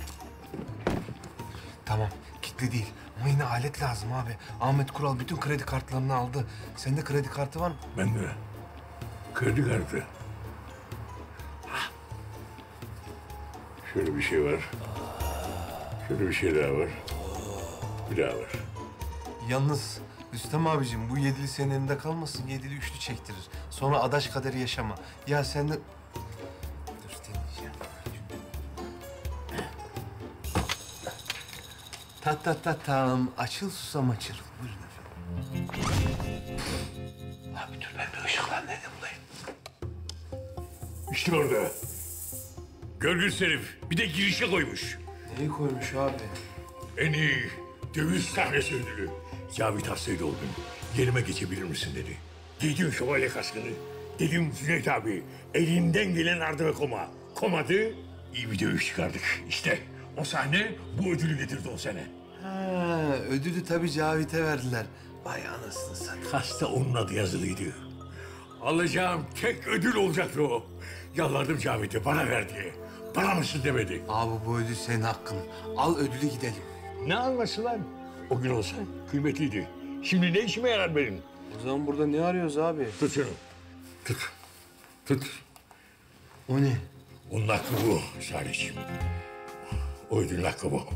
Tamam, kilitli değil. Ama yine alet lazım abi. Ahmet Kural bütün kredi kartlarını aldı. Sende kredi kartı var mı? Bende. Kredi kartı. Hah. Şöyle bir şey var. Şöyle bir şey daha var. Bir daha var. Yalnız Rüstem abicim bu yedili senin elinde kalmasın. Yedili üçlü çektirir. Sonra adaş kaderi yaşama. Ya sen de... Dur deneyeceğim. Ta ta ta tam. Açıl susam açıl. Buyurun efendim. Abi dur ben bir ışıklandırayım bulayım. İşte orada. Görgüs herif. Bir de girişe koymuş. Neyi koymuş abi? En iyi döviz sahnesi ödülü. Cavit hastaydı o gün. Yerime geçebilir misin dedi. Giydim şövalye kaskını. Dedim Cüneyt abi, elinden gelen ardı ve koma. Komadı, iyi bir dövüş çıkardık. İşte o sahne bu ödülü getirdi o sene. Ha, ödülü tabii Cavit'e verdiler. Vay anasını satayım. Kasta onun adı yazılıydı. Alacağım tek ödül olacaktı o. Yalvardım Cavit'e bana ver diye. Bana mısın demedi. Abi bu ödül senin hakkın. Al ödülü gidelim. Ne alması lan? O gün olsa kıymetliydi. Şimdi ne işime yarar benim? O zaman burada ne arıyoruz abi? Tut şunu. Tut. Tut. O ne? Onun hakkı bu Salihciğim. O ödülün hakkı bu.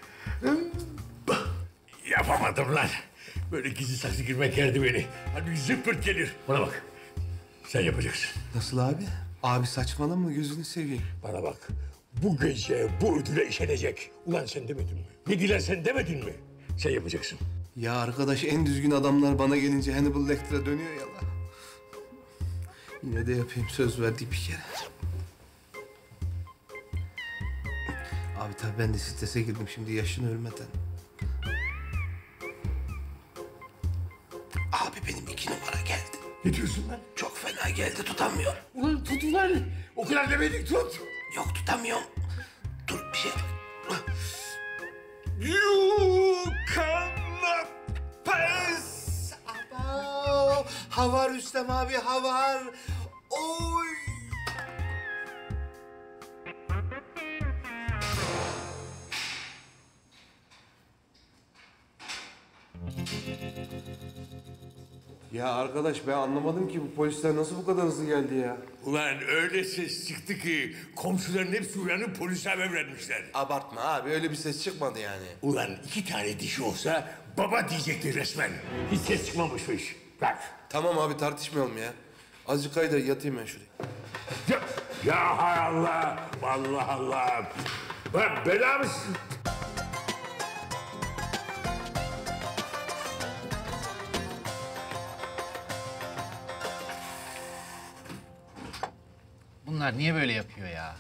Yapamadım lan. Böyle gizli saklı girmek yerdi beni. Hani zıppırt gelir. Bana bak. Sen yapacaksın. Nasıl abi? Abi saçmalama gözünü seveyim. Bana bak. Bu gece bu ödüle işenecek. Ulan sen demedin mi? Ne dilersen demedin mi? Sen yapacaksın. Ya arkadaş en düzgün adamlar bana gelince Hannibal Lecter'a dönüyor ya lan. Yine de yapayım söz verdik bir kere. Abi tabii ben de strese girdim şimdi yaşın ölmeden. Abi benim iki numara geldi. Ne diyorsun lan? Çok fena geldi tutamıyorum. Ulan tut ulan. O kadar demedik tut. Yok tutamıyorum. Dur bir şey. You cannot pass. Abo, havar Rüstem abi havar. Oy. Ya arkadaş ben anlamadım ki bu polisler nasıl bu kadar hızlı geldi ya? Ulan öyle ses çıktı ki komşuların hepsi uyanıp polise haber vermişler. Abartma abi öyle bir ses çıkmadı yani. Ulan iki tane dişi olsa baba diyecekti resmen. Hiç ses çıkmamışmış. Bak. Tamam abi tartışmayalım ya. Azıcık kayda yatayım ben şuraya. Ya, ya hay Allah. Allah Allah. Bak bela mısın? Bunlar niye böyle yapıyor ya?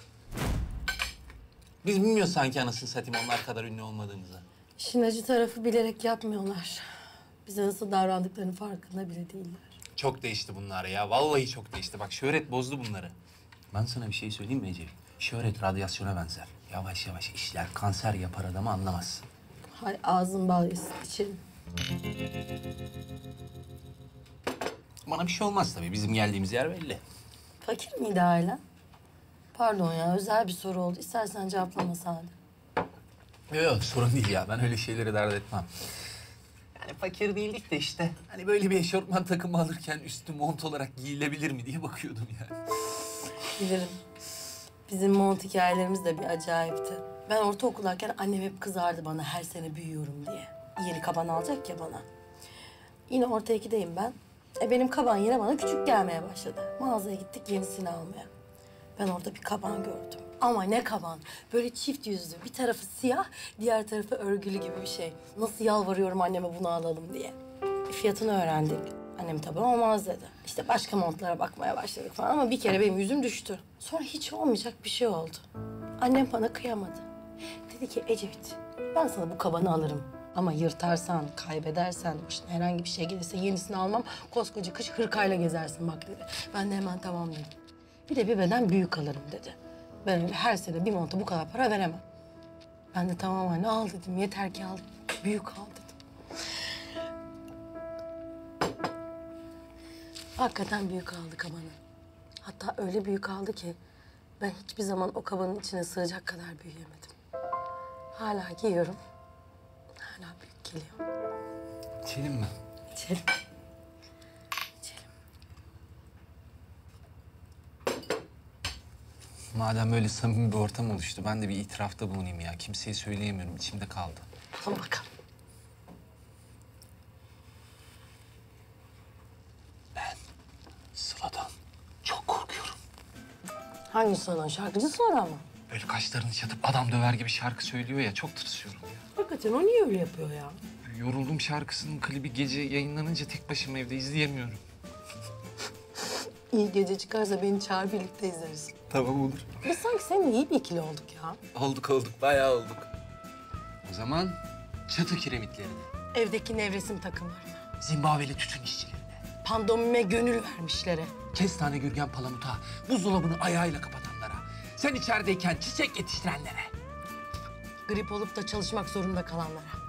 Biz bilmiyoruz sanki anasını satayım onlar kadar ünlü olmadığımızı. İşin acı tarafı bilerek yapmıyorlar. Bize nasıl davrandıklarının farkında bile değiller. Çok değişti bunlar ya. Vallahi çok değişti. Bak şöhret bozdu bunları. Ben sana bir şey söyleyeyim mi Ece? Şöhret radyasyona benzer. Yavaş yavaş işler kanser yapar adamı anlamazsın. Hay ağzın bal yesin, içelim. Bana bir şey olmaz tabii. Bizim geldiğimiz yer belli. Fakir miydi ailen? Pardon ya, özel bir soru oldu. İstersen cevaplama Sade. Yok yok sorun değil ya. Ben öyle şeyleri dert etmem. Yani fakir değildik de işte. Hani böyle bir eşortman takımı alırken üstü mont olarak giyilebilir mi diye bakıyordum yani. Bilirim. Bizim mont hikayelerimiz de bir acayipti. Ben ortaokuldayken annem hep kızardı bana her sene büyüyorum diye. Yeni kaban alacak ya bana. Yine orta ikideyim ben. E benim kaban yine bana küçük gelmeye başladı. Mağazaya gittik yenisini almaya. Ben orada bir kaban gördüm. Ama ne kaban? Böyle çift yüzlü. Bir tarafı siyah, diğer tarafı örgülü gibi bir şey. Nasıl yalvarıyorum anneme bunu alalım diye. E fiyatını öğrendik. Annem tabii olmaz dedi. İşte başka montlara bakmaya başladık falan ama bir kere benim yüzüm düştü. Sonra hiç olmayacak bir şey oldu. Annem bana kıyamadı. Dedi ki Ecevit, ben sana bu kabanı alırım. Ama yırtarsan, kaybedersen, başına herhangi bir şey gelirse yenisini almam. Koskoca kış hırkayla gezersin bak dedi. Ben de hemen tamam dedim. Bir de bir beden büyük alırım dedi. Ben öyle her sene bir monta bu kadar para veremem. Ben de tamam anne al dedim. Yeter ki al. Büyük al dedim. Hakikaten büyük aldı kabanı. Hatta öyle büyük aldı ki ben hiçbir zaman o kabanın içine sığacak kadar büyüyemedim. Hala giyiyorum. Hala büyük geliyor. İçelim mi? İçelim. Madem böyle samimi bir ortam oluştu, ben de bir itirafta bulunayım ya. Kimseye söyleyemiyorum, içimde kaldı. Tamam bakalım. Ben Sıla'dan çok korkuyorum. Hangi Sıla? Şarkıcı Sıla mı? Böyle kaşlarını çatıp adam döver gibi şarkı söylüyor ya, çok tırsıyorum ya. Hakikaten o niye öyle yapıyor ya? Yoruldum şarkısının klibi gece yayınlanınca tek başıma evde izleyemiyorum. İyi gece çıkarsa beni çağır birlikte izleriz. Tamam olur. Biz sanki seninle iyi bir ikili olduk ya. Olduk olduk, bayağı olduk. O zaman çatı kiremitlerine, Evdeki nevresim takımlarına, Zimbabweli tütün işçilerine, pandomime gönül vermişlere. kestane gürgen palamuta, buzdolabını ayağıyla kapatanlara, sen içerideyken çiçek yetiştirenlere. Grip olup da çalışmak zorunda kalanlara.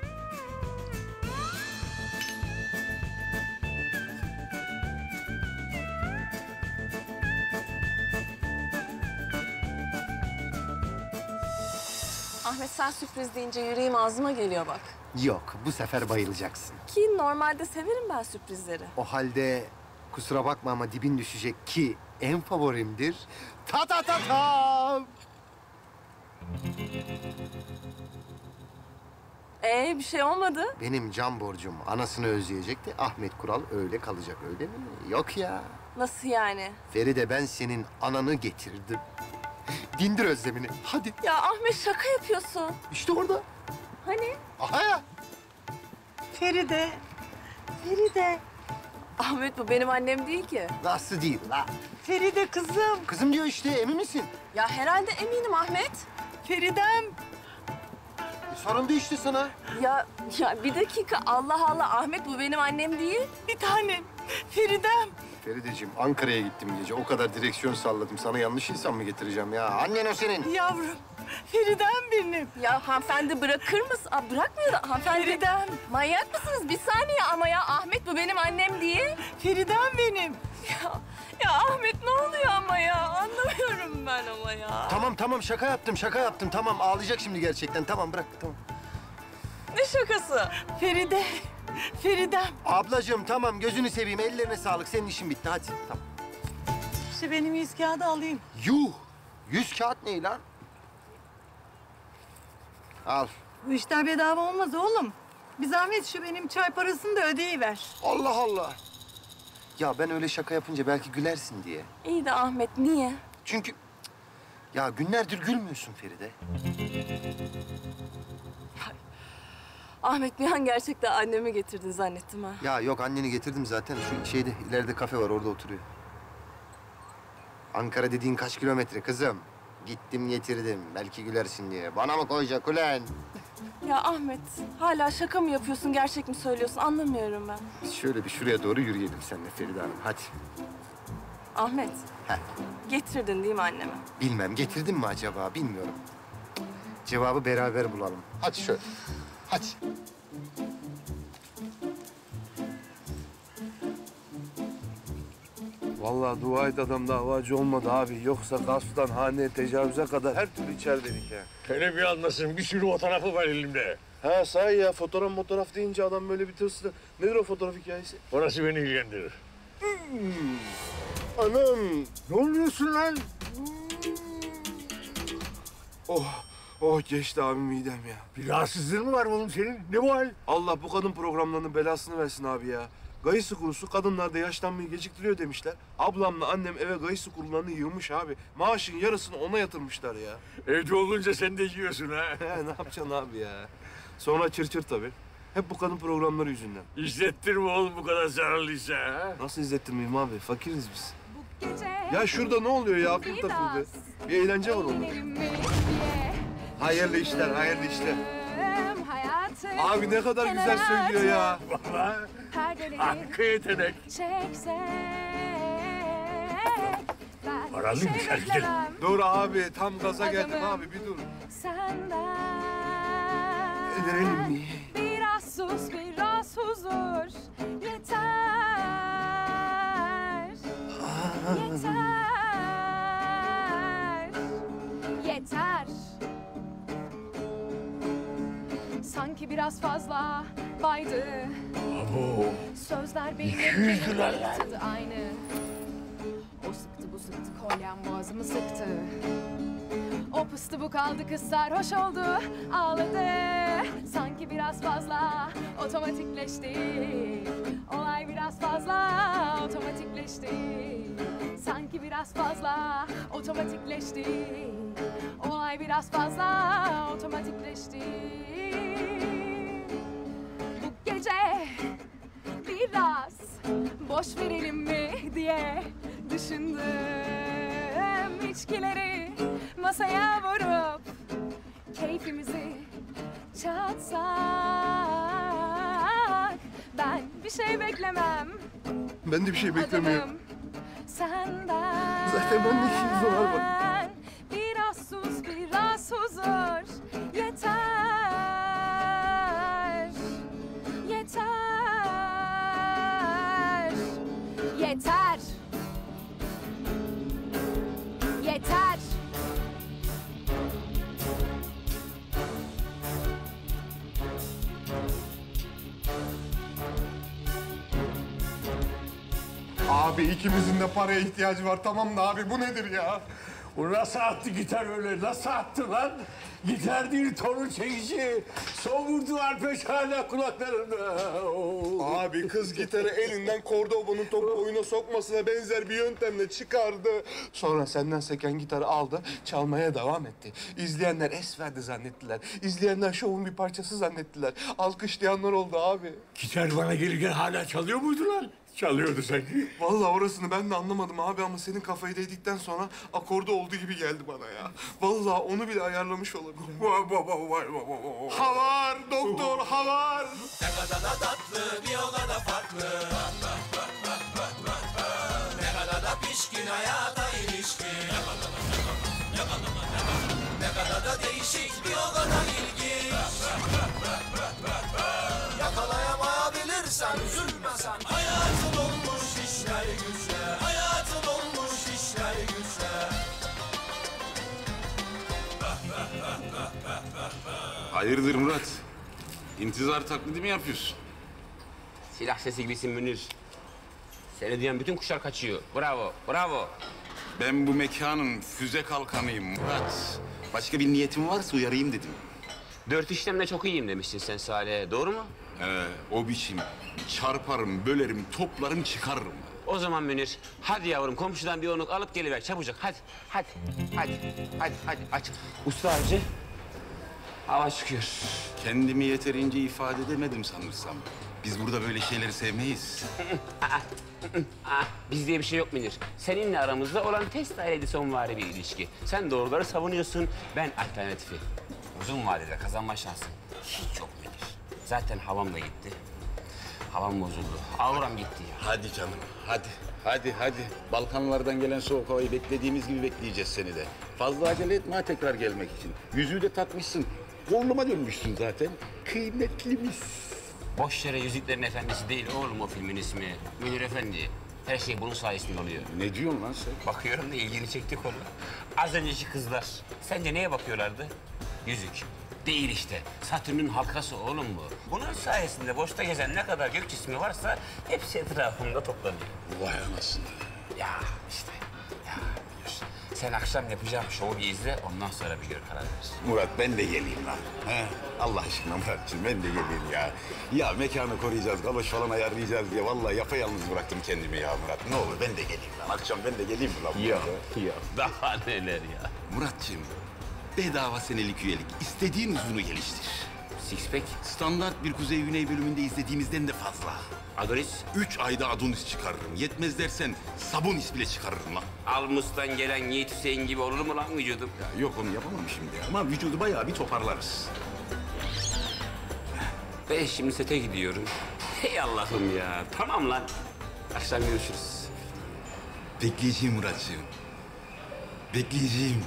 Ahmet sen sürpriz deyince yüreğim ağzıma geliyor bak. Yok, bu sefer bayılacaksın. Ki normalde severim ben sürprizleri. O halde kusura bakma ama dibin düşecek ki en favorimdir. Ta ta ta ta! Ee bir şey olmadı. Benim can borcum anasını özleyecekti. Ahmet Kural öyle kalacak öyle mi? Yok ya. Nasıl yani? Feride ben senin ananı getirdim. Dindir özlemini. Hadi. Ya Ahmet şaka yapıyorsun. İşte orada. Hani? Aha ya. Feride. Feride. Ahmet bu benim annem değil ki. Nasıl değil la? Feride kızım. Kızım diyor işte, emin misin? Ya herhalde eminim Ahmet. Feridem. Sorun değil işte sana. Ya ya bir dakika Allah Allah Ahmet bu benim annem değil. Bir tanem. Feridem. Ferideciğim Ankara'ya gittim gece. O kadar direksiyon salladım. Sana yanlış insan mı getireceğim ya? Annen o senin. Yavrum. Feridem benim. Ya hanımefendi bırakır mısın? Aa, bırakmıyor da hanımefendi. Feridem. Manyak mısınız? Bir saniye ama ya Ahmet bu benim annem değil. Feridem benim. Ya, ya Ahmet ne oluyor ama ya? Anlamıyorum ben ama ya. Tamam tamam şaka yaptım şaka yaptım. Tamam ağlayacak şimdi gerçekten. Tamam bırak tamam. Ne şakası? Feride. Feridem. Ablacığım tamam gözünü seveyim. Ellerine sağlık. Senin işin bitti hadi. Tamam. İşte benim yüz kağıdı alayım. Yuh! Yüz kağıt ne lan? Al. Bu işler bedava olmaz oğlum. Bir zahmet şu benim çay parasını da ödeyiver. Allah Allah. Ya ben öyle şaka yapınca belki gülersin diye. İyi de Ahmet niye? Çünkü ya günlerdir gülmüyorsun Feride. Ahmet bir an gerçekten annemi getirdin zannettim ha. Ya yok anneni getirdim zaten. Şu şeyde ileride kafe var orada oturuyor. Ankara dediğin kaç kilometre kızım? Gittim getirdim. Belki gülersin diye. Bana mı koyacak ulan? Ya Ahmet hala şaka mı yapıyorsun gerçek mi söylüyorsun anlamıyorum ben. Biz şöyle bir şuraya doğru yürüyelim seninle Feride Hanım. Hadi. Ahmet Heh. getirdin değil mi annemi? Bilmem getirdim mi acaba bilmiyorum. Cevabı beraber bulalım. Hadi şöyle. Hadi. Vallahi dua et adam davacı olmadı abi. Yoksa gasptan haneye tecavüze kadar her türlü içerideydik ya. Hele bir anlasın, bir sürü o tarafı var elimde. Ha sahi ya fotoğraf fotoğraf deyince adam böyle bir tırstı. Nedir o fotoğraf hikayesi? Orası beni ilgilendirir. Hmm. Anam. Ne oluyorsun lan? Oh. Oh geçti abi midem ya. Bir rahatsızlığın mı var oğlum senin? Ne bu hal? Allah bu kadın programlarının belasını versin abi ya. Gayısı kurusu kadınlarda yaşlanmayı geciktiriyor demişler. Ablamla annem eve gayısı kurularını yığmış abi. Maaşın yarısını ona yatırmışlar ya. Evde olunca sen de yiyorsun ha. ne yapacaksın abi ya? Sonra çır çır tabii. Hep bu kadın programları yüzünden. İzlettirme oğlum bu kadar zararlıysa ha. Nasıl izlettirmeyeyim abi? Fakiriz biz. Ya şurada ne oluyor ya? Akıl takıldı. Bir eğlence var orada. Hayırlı işler, hayırlı işler. Hayat artık. Abi ne kadar güzel söylüyor ya. Vallahi Perdeleri harika yetenek. çeksek. Ben Paralı şey bir şarkı. beklemem Dur abi tam gaza geldim Adamım. abi bir dur. Senden. Ederim mi? Biraz sus, biraz huzur. Yeter. Yeter. Yeter. Sanki biraz fazla baydı. Abo. Sözler benim iki yüz lira lan. tadı aynı. O sıktı bu sıktı kolyem boğazımı sıktı. O pıstı bu kaldı kız sarhoş oldu ağladı. Sanki biraz fazla otomatikleşti. Olay biraz fazla otomatikleşti. Sanki biraz fazla otomatikleşti. Olay biraz fazla otomatikleşti. Bu gece biraz boş verelim mi diye düşündüm. İçkileri masaya vurup keyfimizi çatsak. Ben bir şey beklemem Ben de bir şey beklemiyorum. adamım senden. Zaten ben de işiniz var bak. Biraz sus, biraz huzur. Yeter. Yeter. Yeter. Yeter. Abi ikimizin de paraya ihtiyacı var tamam da abi bu nedir ya? O nasıl attı gitar öyle? Nasıl attı lan? Gitar değil, torun çekici. Son vurdular peşane kulaklarında. Oo. Abi kız gitarı elinden Cordoba'nın topu oyuna sokmasına benzer bir yöntemle çıkardı. Sonra senden seken gitarı aldı, çalmaya devam etti. İzleyenler es verdi zannettiler. İzleyenler şovun bir parçası zannettiler. Alkışlayanlar oldu abi. Gitar bana gelirken hala çalıyor muydu lan? Çalıyordu sanki. Vallahi orasını ben de anlamadım abi ama senin kafayı değdikten sonra akorda olduğu gibi geldi bana ya. Vallahi onu bile ayarlamış olabilir. Havar doktor havar. Ne kadar da tatlı bir o kadar farklı. Ne kadar da pişkin hayata ilişkin. Ne kadar da ne kadar ne kadar da ne kadar. Ne kadar da değişik bir o kadar ilginç. Yakalayamayabilirsen üzülmesen. Hayatın olmuş işler güçler. Hayatın olmuş işler güçler. Hayırdır Murat? İntizar taklidi mi yapıyorsun? Silah sesi gibisin Münir. Seni duyan bütün kuşlar kaçıyor. Bravo, bravo. Ben bu mekanın füze kalkanıyım Murat. Başka bir niyetim varsa uyarayım dedim. Dört işlemde çok iyiyim demiştin sen Salih. Doğru mu? Ee, o biçim çarparım, bölerim, toplarım, çıkarırım. O zaman Münir, hadi yavrum komşudan bir onluk alıp geliver çabucak. Hadi, hadi, hadi, hadi, hadi aç. Usta avcı, hava çıkıyor. Kendimi yeterince ifade edemedim sanırsam. Biz burada böyle şeyleri sevmeyiz. Aa, biz diye bir şey yok Münir. Seninle aramızda olan test daireli sonvari bir ilişki. Sen doğruları savunuyorsun, ben alternatifi. Uzun vadede kazanma şansın hiç yok Münir. Zaten havam da gitti. Havam bozuldu. Auram gitti ya. Hadi canım, hadi. Hadi, hadi. Balkanlardan gelen soğuk havayı beklediğimiz gibi bekleyeceğiz seni de. Fazla acele etme ha tekrar gelmek için. Yüzüğü de takmışsın. Oğluma dönmüşsün zaten. Kıymetlimiz. Boş yere Yüzüklerin Efendisi değil oğlum o filmin ismi. Münir Efendi. Her şey bunun sayesinde oluyor. Ne diyorsun lan sen? Bakıyorum da ilgini çekti konu. Az önceki kızlar. Sence neye bakıyorlardı? Yüzük. Değil işte. Satürn'ün halkası oğlum bu. Bunun sayesinde boşta gezen ne kadar gök cismi varsa hepsi etrafında toplanıyor. Vay anasını. Ya işte. Ya biliyorsun. Sen akşam yapacağım şovu bir izle ondan sonra bir gör karar ver. Murat ben de geleyim lan. He? Allah aşkına Murat'cığım ben de geleyim ya. Ya mekanı koruyacağız, galoş falan ayarlayacağız diye vallahi yapayalnız bıraktım kendimi ya Murat. Ne olur ben de geleyim lan. Akşam ben de geleyim mi lan? Yok, yok. Daha neler ya. Murat'cığım bedava senelik üyelik. İstediğin uzunu geliştir. Six pack. Standart bir Kuzey Güney bölümünde izlediğimizden de fazla. Adonis? Üç ayda Adonis çıkarırım. Yetmez dersen Sabonis bile çıkarırım lan. Almus'tan gelen Yiğit Hüseyin gibi olur mu lan vücudum? Ya yok onu yapamam şimdi ama vücudu bayağı bir toparlarız. Ben şimdi sete gidiyorum. Hey Allah'ım ya. Tamam lan. Akşam görüşürüz. Bekleyeceğim Muratcığım. Bekleyeceğim.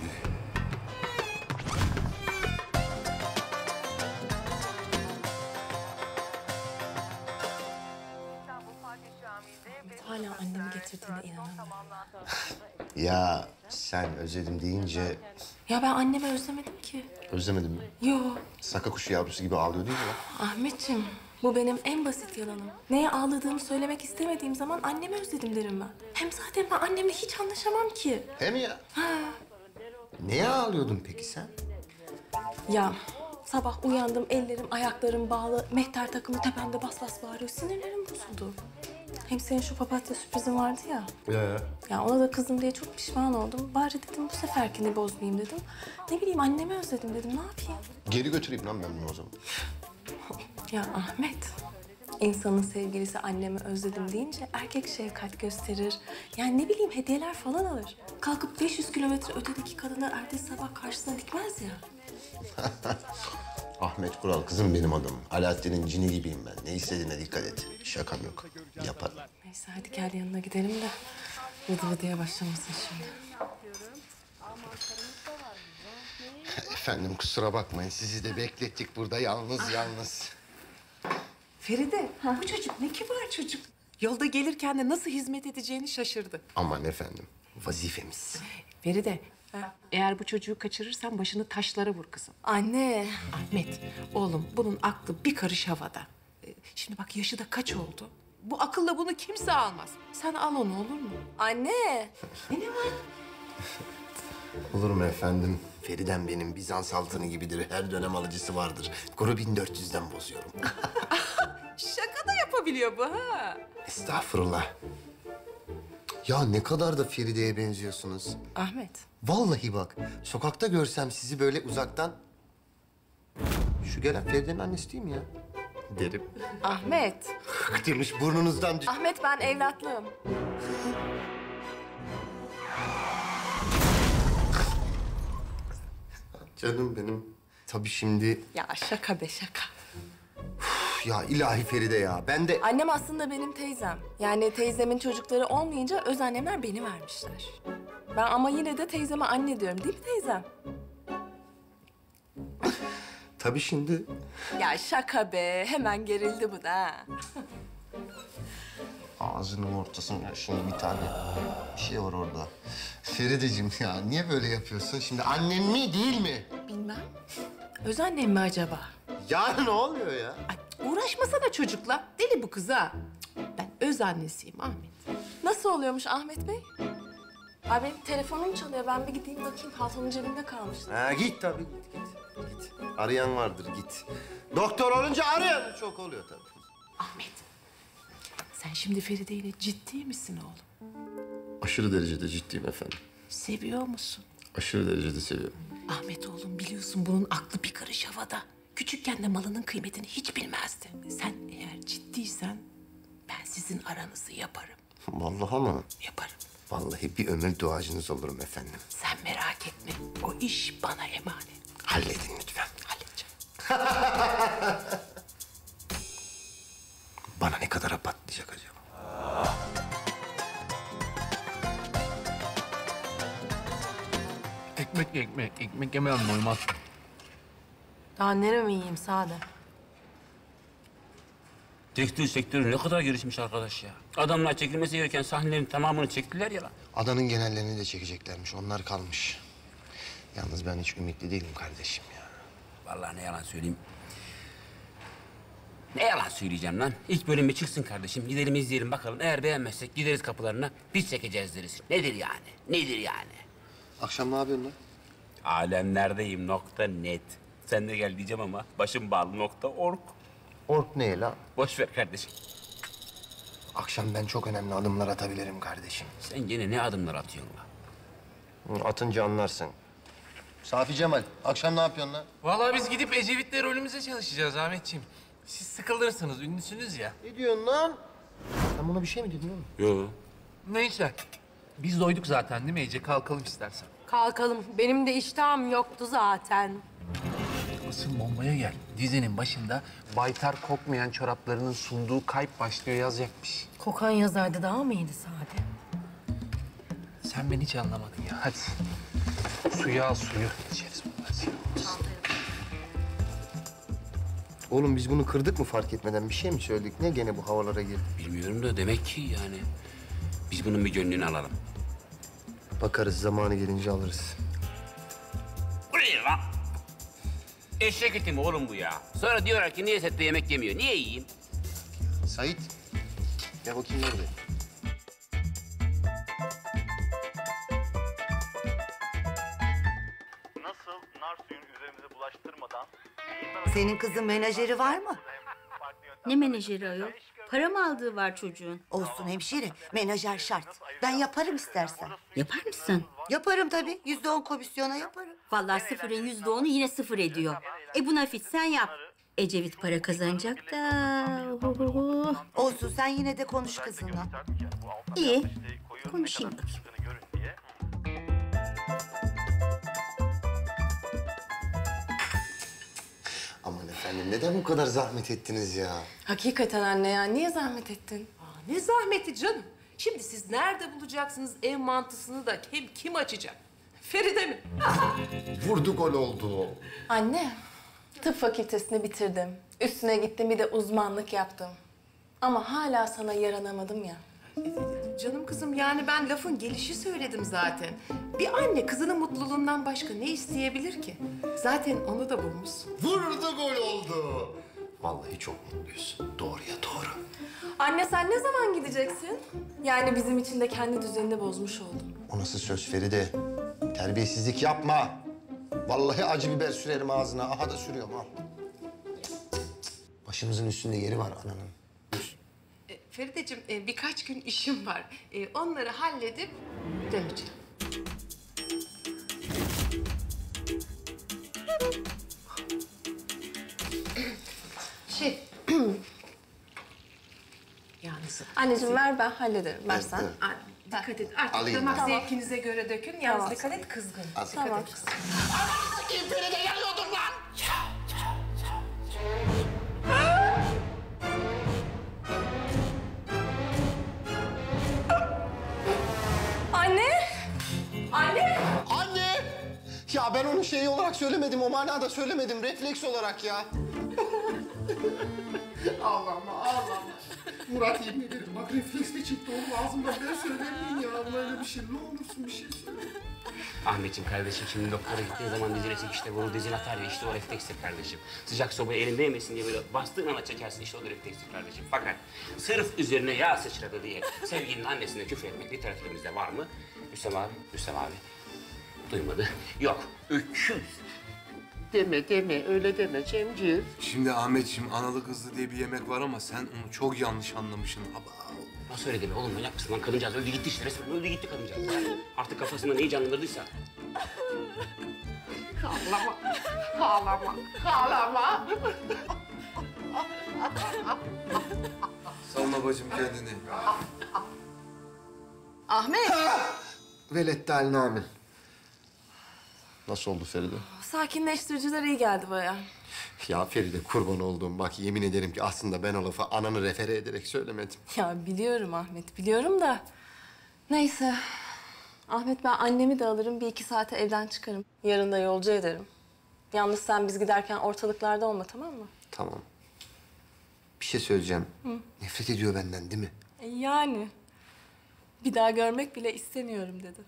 Hala annemi getirdiğine inanamıyorum. Ya sen özledim deyince Ya ben annemi özlemedim ki. özlemedim mi? Yo. Saka kuşu yavrusu gibi ağlıyor değil mi lan? Ahmetciğim, bu benim en basit yalanım. Neye ağladığımı söylemek istemediğim zaman annemi özledim derim ben. Hem zaten ben annemle hiç anlaşamam ki. He mi ya? Ha. Neye ağlıyordun peki sen? Ya sabah uyandım, ellerim, ayaklarım bağlı. Mehter takımı tepemde bas bas bağırıyor. Sinirlerim bozuldu. Hem senin şu papatya sürprizin vardı ya. Ya. Ya ona da kızdım diye çok pişman oldum. Bari dedim bu seferkini bozmayayım dedim. Ne bileyim annemi özledim dedim. Ne yapayım? Geri götüreyim lan ben bunu o zaman. Ya Ahmet, insanın sevgilisi annemi özledim deyince erkek şefkat gösterir. Yani ne bileyim hediyeler falan alır. Kalkıp beş yüz kilometre ötedeki kadını ertesi sabah karşısına dikmez ya. Ahmet Kural kızım benim adım. Alaaddin'in cini gibiyim ben. Ne istediğine dikkat et. Şakam yok. Yaparım. Neyse hadi gel yanına gidelim de vıdı vıdıya başlamasın şimdi. Efendim kusura bakmayın. Sizi de beklettik burada yalnız yalnız. Feride, bu çocuk ne kibar çocuk. Yolda gelirken de nasıl hizmet edeceğini şaşırdı. Aman efendim, vazifemiz. Feride, eğer bu çocuğu kaçırırsan başını taşlara vur kızım. Anne. Ahmet, oğlum bunun aklı bir karış havada. Ee, Şimdi bak yaşı da kaç oldu? Bu akılla bunu kimse almaz. Sen al onu olur mu? Anne. Ne var? Olur mu efendim? Feriden benim Bizans altını gibidir. Her dönem alıcısı vardır. Kuru bin dört yüzden bozuyorum. Şaka da yapabiliyor bu ha. Estağfurullah. Ya ne kadar da Feride'ye benziyorsunuz. Ahmet. Vallahi bak, sokakta görsem sizi böyle uzaktan... Şu gelen Feride'nin annesi değil mi ya? Derim. Ahmet. Demiş burnunuzdan düş... Ahmet ben evlatlığım. Canım benim. Tabii şimdi... Ya şaka be şaka. Üf, ya ilahi Feride ya. Ben de... Annem aslında benim teyzem. Yani teyzemin çocukları olmayınca öz annemler beni vermişler. Ben ama yine de teyzeme anne diyorum değil mi teyzem? Tabii şimdi... Ya şaka be. Hemen gerildi bu da ha. Ağzının ortasında şimdi bir tane bir şey var orada. Ferideciğim ya niye böyle yapıyorsun? Şimdi annen mi değil mi? Bilmem. Öz annem mi acaba? Ya ne oluyor ya? Uğraşmasana çocukla. Deli bu kız ha. Ben öz annesiyim Ahmet. Nasıl oluyormuş Ahmet Bey? Abi benim telefonum çalıyor. Ben bir gideyim bakayım. Paltonun cebinde kalmıştı. Ha git tabii git git. Git. Arayan vardır git. Doktor olunca arayan çok oluyor tabii. Ahmet. Sen şimdi Feride ile ciddi misin oğlum? Aşırı derecede ciddiyim efendim. Seviyor musun? Aşırı derecede seviyorum. Ahmet oğlum biliyorsun bunun aklı bir karış havada. Küçükken de malının kıymetini hiç bilmezdi. Sen eğer ciddiysen ben sizin aranızı yaparım. Vallahi ama. Yaparım. Vallahi bir ömür duacınız olurum efendim. Sen merak etme. O iş bana emanet. Halledin lütfen. Halledeceğim. Bana ne kadara patlayacak acaba? Ekmek ekmek. Ekmek yemeyen doymaz. Daha neremi yiyeyim Sade? Tekstil sektörü ne kadar gelişmiş arkadaş ya. Adamlar çekilmesi gereken sahnelerin tamamını çektiler ya lan. Adanın genellerini de çekeceklermiş. Onlar kalmış. Yalnız ben hiç ümitli değilim kardeşim ya. Vallahi ne yalan söyleyeyim. Ne yalan söyleyeceğim lan. İlk bölüm bir çıksın kardeşim. Gidelim izleyelim bakalım. Eğer beğenmezsek gideriz kapılarına. Biz çekeceğiz deriz. Nedir yani? Nedir yani? Akşam ne yapıyorsun lan? Alemlerdeyim nokta net. Sen de gel diyeceğim ama başım bağlı nokta org. Org ne lan? Boş ver kardeşim. Akşam ben çok önemli adımlar atabilirim kardeşim. Sen gene ne adımlar atıyorsun lan? Atınca anlarsın. Safi Cemal, akşam ne yapıyorsun lan? Vallahi biz gidip Ecevit'le rolümüze çalışacağız Ahmetciğim. Siz sıkılırsınız, ünlüsünüz ya. Ne diyorsun lan? Sen buna bir şey mi dedin oğlum? Yok. Neyse. Biz doyduk zaten değil mi Ece? Kalkalım istersen. Kalkalım. Benim de iştahım yoktu zaten. Asıl bombaya gel. Dizinin başında Baytar kokmayan çoraplarının sunduğu kayıp başlıyor yazacakmış. Kokan yazardı daha mı iyiydi Sade? Sen beni hiç anlamadın ya. Hadi. Suyu al suyu. İçeriz bunu. Oğlum biz bunu kırdık mı fark etmeden? Bir şey mi söyledik? Ne gene bu havalara girdi? Bilmiyorum da demek ki yani biz bunun bir gönlünü alalım. Bakarız, zamanı gelince alırız. Bu ne lan? Eşek eti mi oğlum bu ya? Sonra diyorlar ki niye sette yemek yemiyor? Niye yiyeyim? Sait, gel bakayım nerede? Nasıl nar suyunu üzerimize bulaştırmadan... Senin kızın menajeri var mı? Ne menajeri ayol? Para mı aldığı var çocuğun? Olsun hemşire, menajer şart. Ben yaparım istersen. Yapar mısın? Yaparım tabii. Yüzde on komisyona yaparım. Vallahi sıfırın yüzde onu yine sıfır ediyor. E bu Nafit sen yap. Ecevit para kazanacak da. Ohoho. Olsun, sen yine de konuş kızınla. İyi. Konuşayım bakayım. Aman efendim, neden bu kadar zahmet ettiniz ya? Hakikaten anne ya, niye zahmet ettin? Aa, ne zahmeti canım. Şimdi siz nerede bulacaksınız ev mantısını da kim kim açacak? Feride mi? Vurdu gol oldu. Anne, tıp fakültesini bitirdim. Üstüne gittim bir de uzmanlık yaptım. Ama hala sana yaranamadım ya. Canım kızım yani ben lafın gelişi söyledim zaten. Bir anne kızının mutluluğundan başka ne isteyebilir ki? Zaten onu da bulmuşsun. Vurdu gol oldu. Vallahi çok mutluyuz. Doğruya doğru. Anne sen ne zaman gideceksin? Yani bizim için de kendi düzenini bozmuş oldun. O nasıl söz Feride? Terbiyesizlik yapma. Vallahi acı biber sürerim ağzına. Aha da sürüyorum al. Başımızın üstünde yeri var ananın. E, Ferideciğim e, birkaç gün işim var. E, onları halledip döneceğim. Şey... Yalnız... Anneciğim ver ben hallederim. Versen. Ay, dikkat et. Artık Alayım damak ben. zevkinize göre dökün. Yalnız Tamam. dikkat et kızgın. Al. Dikkat Tamam. et kızgın. Kim Feride yanıyordum lan? Anne! Anne! Anne! Ya ben onu şey olarak söylemedim, o manada söylemedim. Refleks olarak ya. Ağlama, ağlama. Murat yemin ederim. Bak refleksle çıktı oğlum ağzımdan. Ben söylemeyin ya. Böyle bir şey. Ne olursun bir şey söyle. Ahmetciğim kardeşim şimdi doktora gittiğin zaman dizine işte bunu dizin atar ya işte o reflekstir kardeşim. Sıcak sobayı elinde yemesin diye böyle bastığın ana çekersin işte o da reflekstir kardeşim. Fakat sırf üzerine yağ sıçradı diye sevgilinin annesine küfür etmek literatürümüzde var mı? Rüstem abi, Rüstem abi. Duymadı. Yok. Öküz. Deme deme, öyle deme Cemcir. Şimdi Ahmetciğim analı kızlı diye bir yemek var ama sen onu çok yanlış anlamışsın. Aba. Nasıl öyle deme oğlum manyak mısın lan? Kadıncağız öldü gitti işte resmen öldü gitti kadıncağız. Artık kafasında neyi canlandırdıysa. Ağlama, ağlama, ağlama. Salma bacım kendini. Ahmet! Velette haline amin. Nasıl oldu Feride? Sakinleştiriciler iyi geldi baya. Ya Feride kurban olduğum bak yemin ederim ki aslında ben o lafı ananı refere ederek söylemedim. Ya biliyorum Ahmet, biliyorum da. Neyse. Ahmet ben annemi de alırım, bir iki saate evden çıkarım. Yarın da yolcu ederim. Yalnız sen biz giderken ortalıklarda olma, tamam mı? Tamam. Bir şey söyleyeceğim. Hı. Nefret ediyor benden değil mi? E yani. Bir daha görmek bile istemiyorum dedi.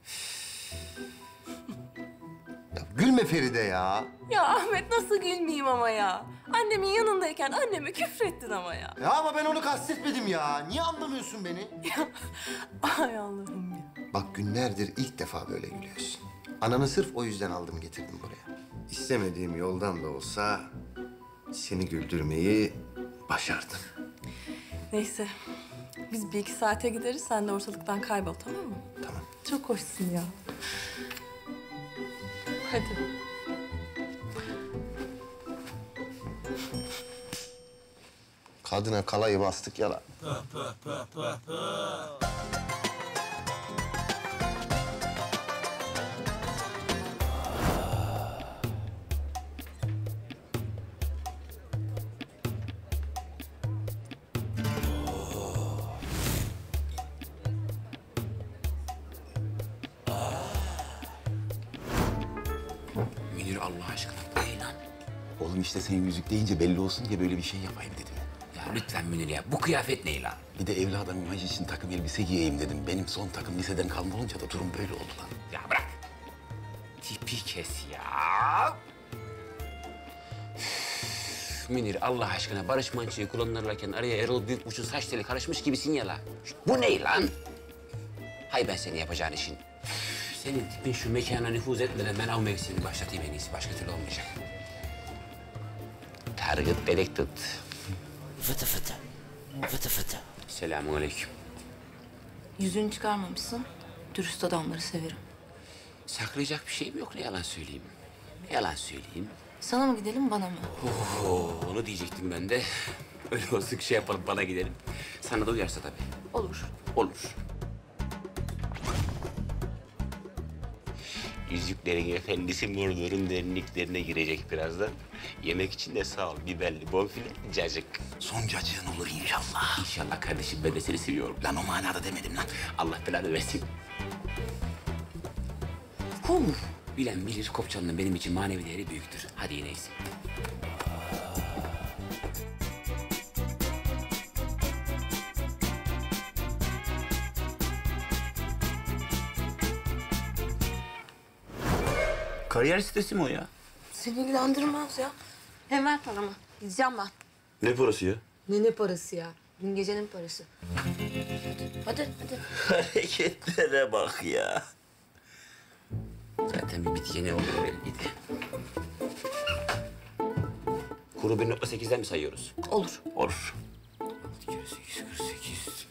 Ya gülme Feride ya. Ya Ahmet nasıl gülmeyeyim ama ya? Annemin yanındayken anneme küfrettin ama ya. Ya ama ben onu kastetmedim ya. Niye anlamıyorsun beni? Ay Allah'ım ya. Bak günlerdir ilk defa böyle gülüyorsun. Ananı sırf o yüzden aldım getirdim buraya. İstemediğim yoldan da olsa seni güldürmeyi başardım. Neyse. Biz bir iki saate gideriz, sen de ortalıktan kaybol, tamam mı? Tamam. Çok hoşsun ya. Hadi. Kadına kalayı bastık ya lan. Allah aşkına? Ne lan? Oğlum işte sen yüzük deyince belli olsun diye böyle bir şey yapayım dedim. Ya lütfen Münir ya. Bu kıyafet ne lan? Bir de evladım imaj için takım elbise giyeyim dedim. Benim son takım liseden kalma olunca da durum böyle oldu lan. Ya bırak. Tipi kes ya. Üf, Münir Allah aşkına Barış Manço'yu kullanırlarken araya Erol Büyükburç'un saç teli karışmış gibisin ya la. Bu ne lan? Hay ben seni yapacağın işin. Üf, senin tipin şu mekana nüfuz etmeden ben av mevsimini başlatayım en iyisi. Başka türlü olmayacak. Target Delected. Fıtı fıtı. Fıtı fıtı. Selamun aleyküm. Yüzünü çıkarmamışsın. Dürüst adamları severim. Saklayacak bir şeyim yok, ne yalan söyleyeyim. Ne yalan söyleyeyim. Sana mı gidelim bana mı? Oo, onu diyecektim ben de. Öyle olsun şey yapalım, bana gidelim. Sana da uyarsa tabii. Olur. Olur. Yüzüklerin Efendisi Mordor'un derinliklerine girecek birazdan. Yemek için de sağ ol, biberli, bonfile, cacık. Son cacığın olur inşallah. İnşallah kardeşim, ben de seni seviyorum. Lan o manada demedim lan. Allah belanı versin. Huh. Bilen bilir, Kopçalı'nın benim için manevi değeri büyüktür. Hadi yine iyisin. Kariyer sitesi mi o ya? Seni ilgilendirmez ya. Hemen paramı. Gideceğim ben. Ne parası ya? Ne ne parası ya? Dün gecenin parası. Hadi hadi. Hareketlere bak ya. Zaten bir bitkeni olduğu belliydi. Kuru bir nokta sekizden mi sayıyoruz? Olur. Olur. Altı kere sekiz, kırk sekiz.